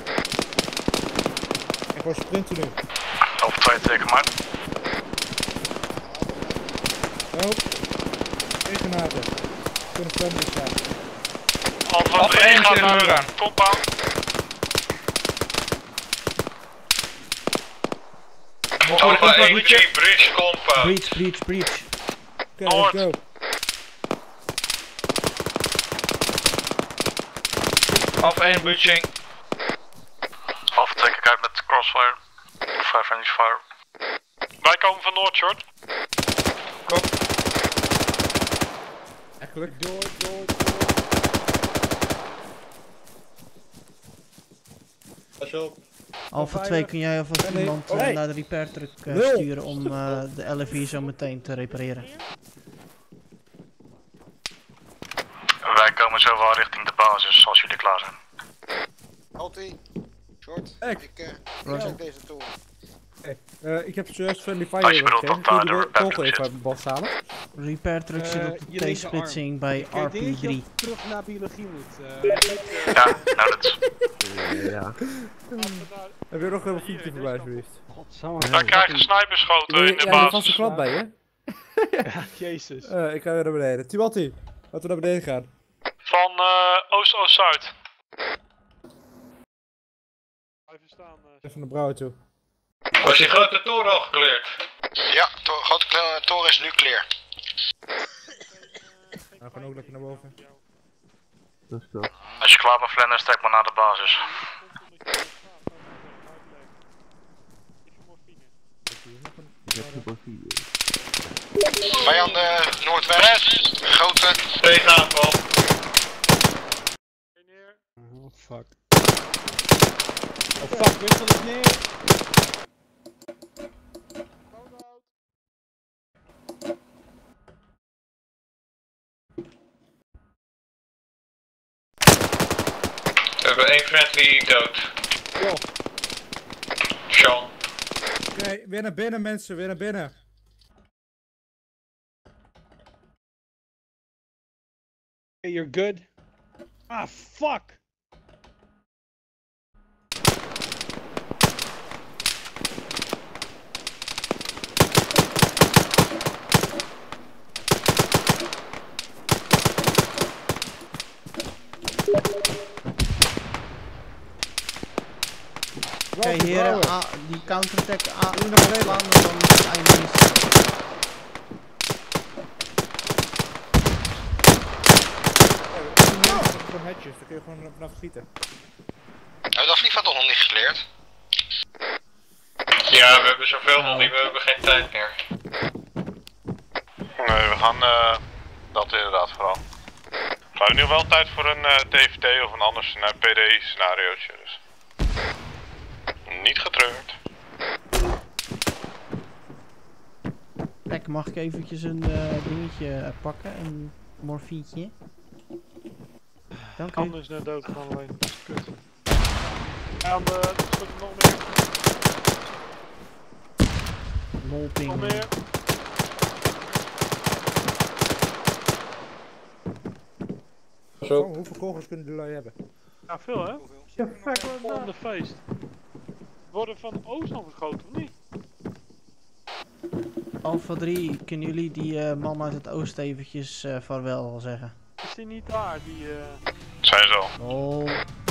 Ik word sprinten nu. Over twee teken maar. Help. Twee granaten. Kunnen friendly zijn. Alpha één gaat naar de muur. Compound. Alpha één, bridge compound. Breach, breach, breach. Oké, okay, let's go. Alpha één, breaching. Alpha twee, kijk uit met crossfire. Of uh, friendly fire. Wij komen van Noord, short. Kom. Echt gelukkig. Door, door, door. Pas op. Alpha twee, kun jij alvast nee, nee. iemand uh, oh, hey. naar de repair truck uh, sturen om uh, de L F I zo meteen te repareren? Wij komen zo wel richting de basis als jullie klaar zijn. Alti, short, Ek. ik uh, check deze toren. Hey, uh, ik heb zojuist friendly fire Als je bedoelt gegeven. dat, uh, Kun je de de repair kogel truck even bas halen? Repair truck zit op de T-splitsing bij R P drie. Ik terug naar biologie moet. Uh, ja, nou dat ja. Heb je nog een fietsje voorbij, alsjeblieft? Daar krijg je sniperschoten in de ja, basis. Ja, vast een klap bij je. Ja, jezus. Uh, ik ga weer naar beneden. Timothy, laten we naar beneden gaan. Van uh, Oost-Oost-Zuid. Even staan. Uh, Even naar Brouwer toe. Was die grote toren al gekleurd? Ja, de grote toren is nu clear. Nou, gaan ook lekker naar boven. Dat is toch. Als je klaar bent, Flanders, trek maar naar de basis. Ik heb super vier. Vijanden noordwest, grote. Tegenaanval. Oh fuck. Oh fuck, wissel is neer. We hebben één friendly dood. Yo. Sean. Oké, okay, weer naar binnen mensen, weer naar binnen. Okay, you're good. Ah, fuck! Oké okay, heren, A, die counterattack A, nu naar beneden slaan en dan het einde is. Gewoon hedges, daar kun je gewoon vanaf schieten. Hebben we dat vliegveld nog niet gecleared? Ja, we hebben zoveel nog niet, we hebben geen tijd meer. Nee, we gaan uh, dat inderdaad vooral. We hebben nu wel tijd voor een uh, D V T of een ander uh, P D scenariootje, dus. Niet getreurd. Kijk, mag ik eventjes een uh, dingetje uh, pakken, een morfietje? Dank u. Anders net dood gaan alleen, dat is kut. Ja, maar er is nog meer. Molping. Nog meer. Zo. Oh, hoeveel kogels kunnen jullie hebben? Ja, veel hè? Ja, fuck on the feest. Worden van oost nog geschoten, of niet? Alpha drie, kunnen jullie die uh, man uit het oosten eventjes uh, vaarwel zeggen? Is die niet daar, die uh... Zijn ze al. Oh.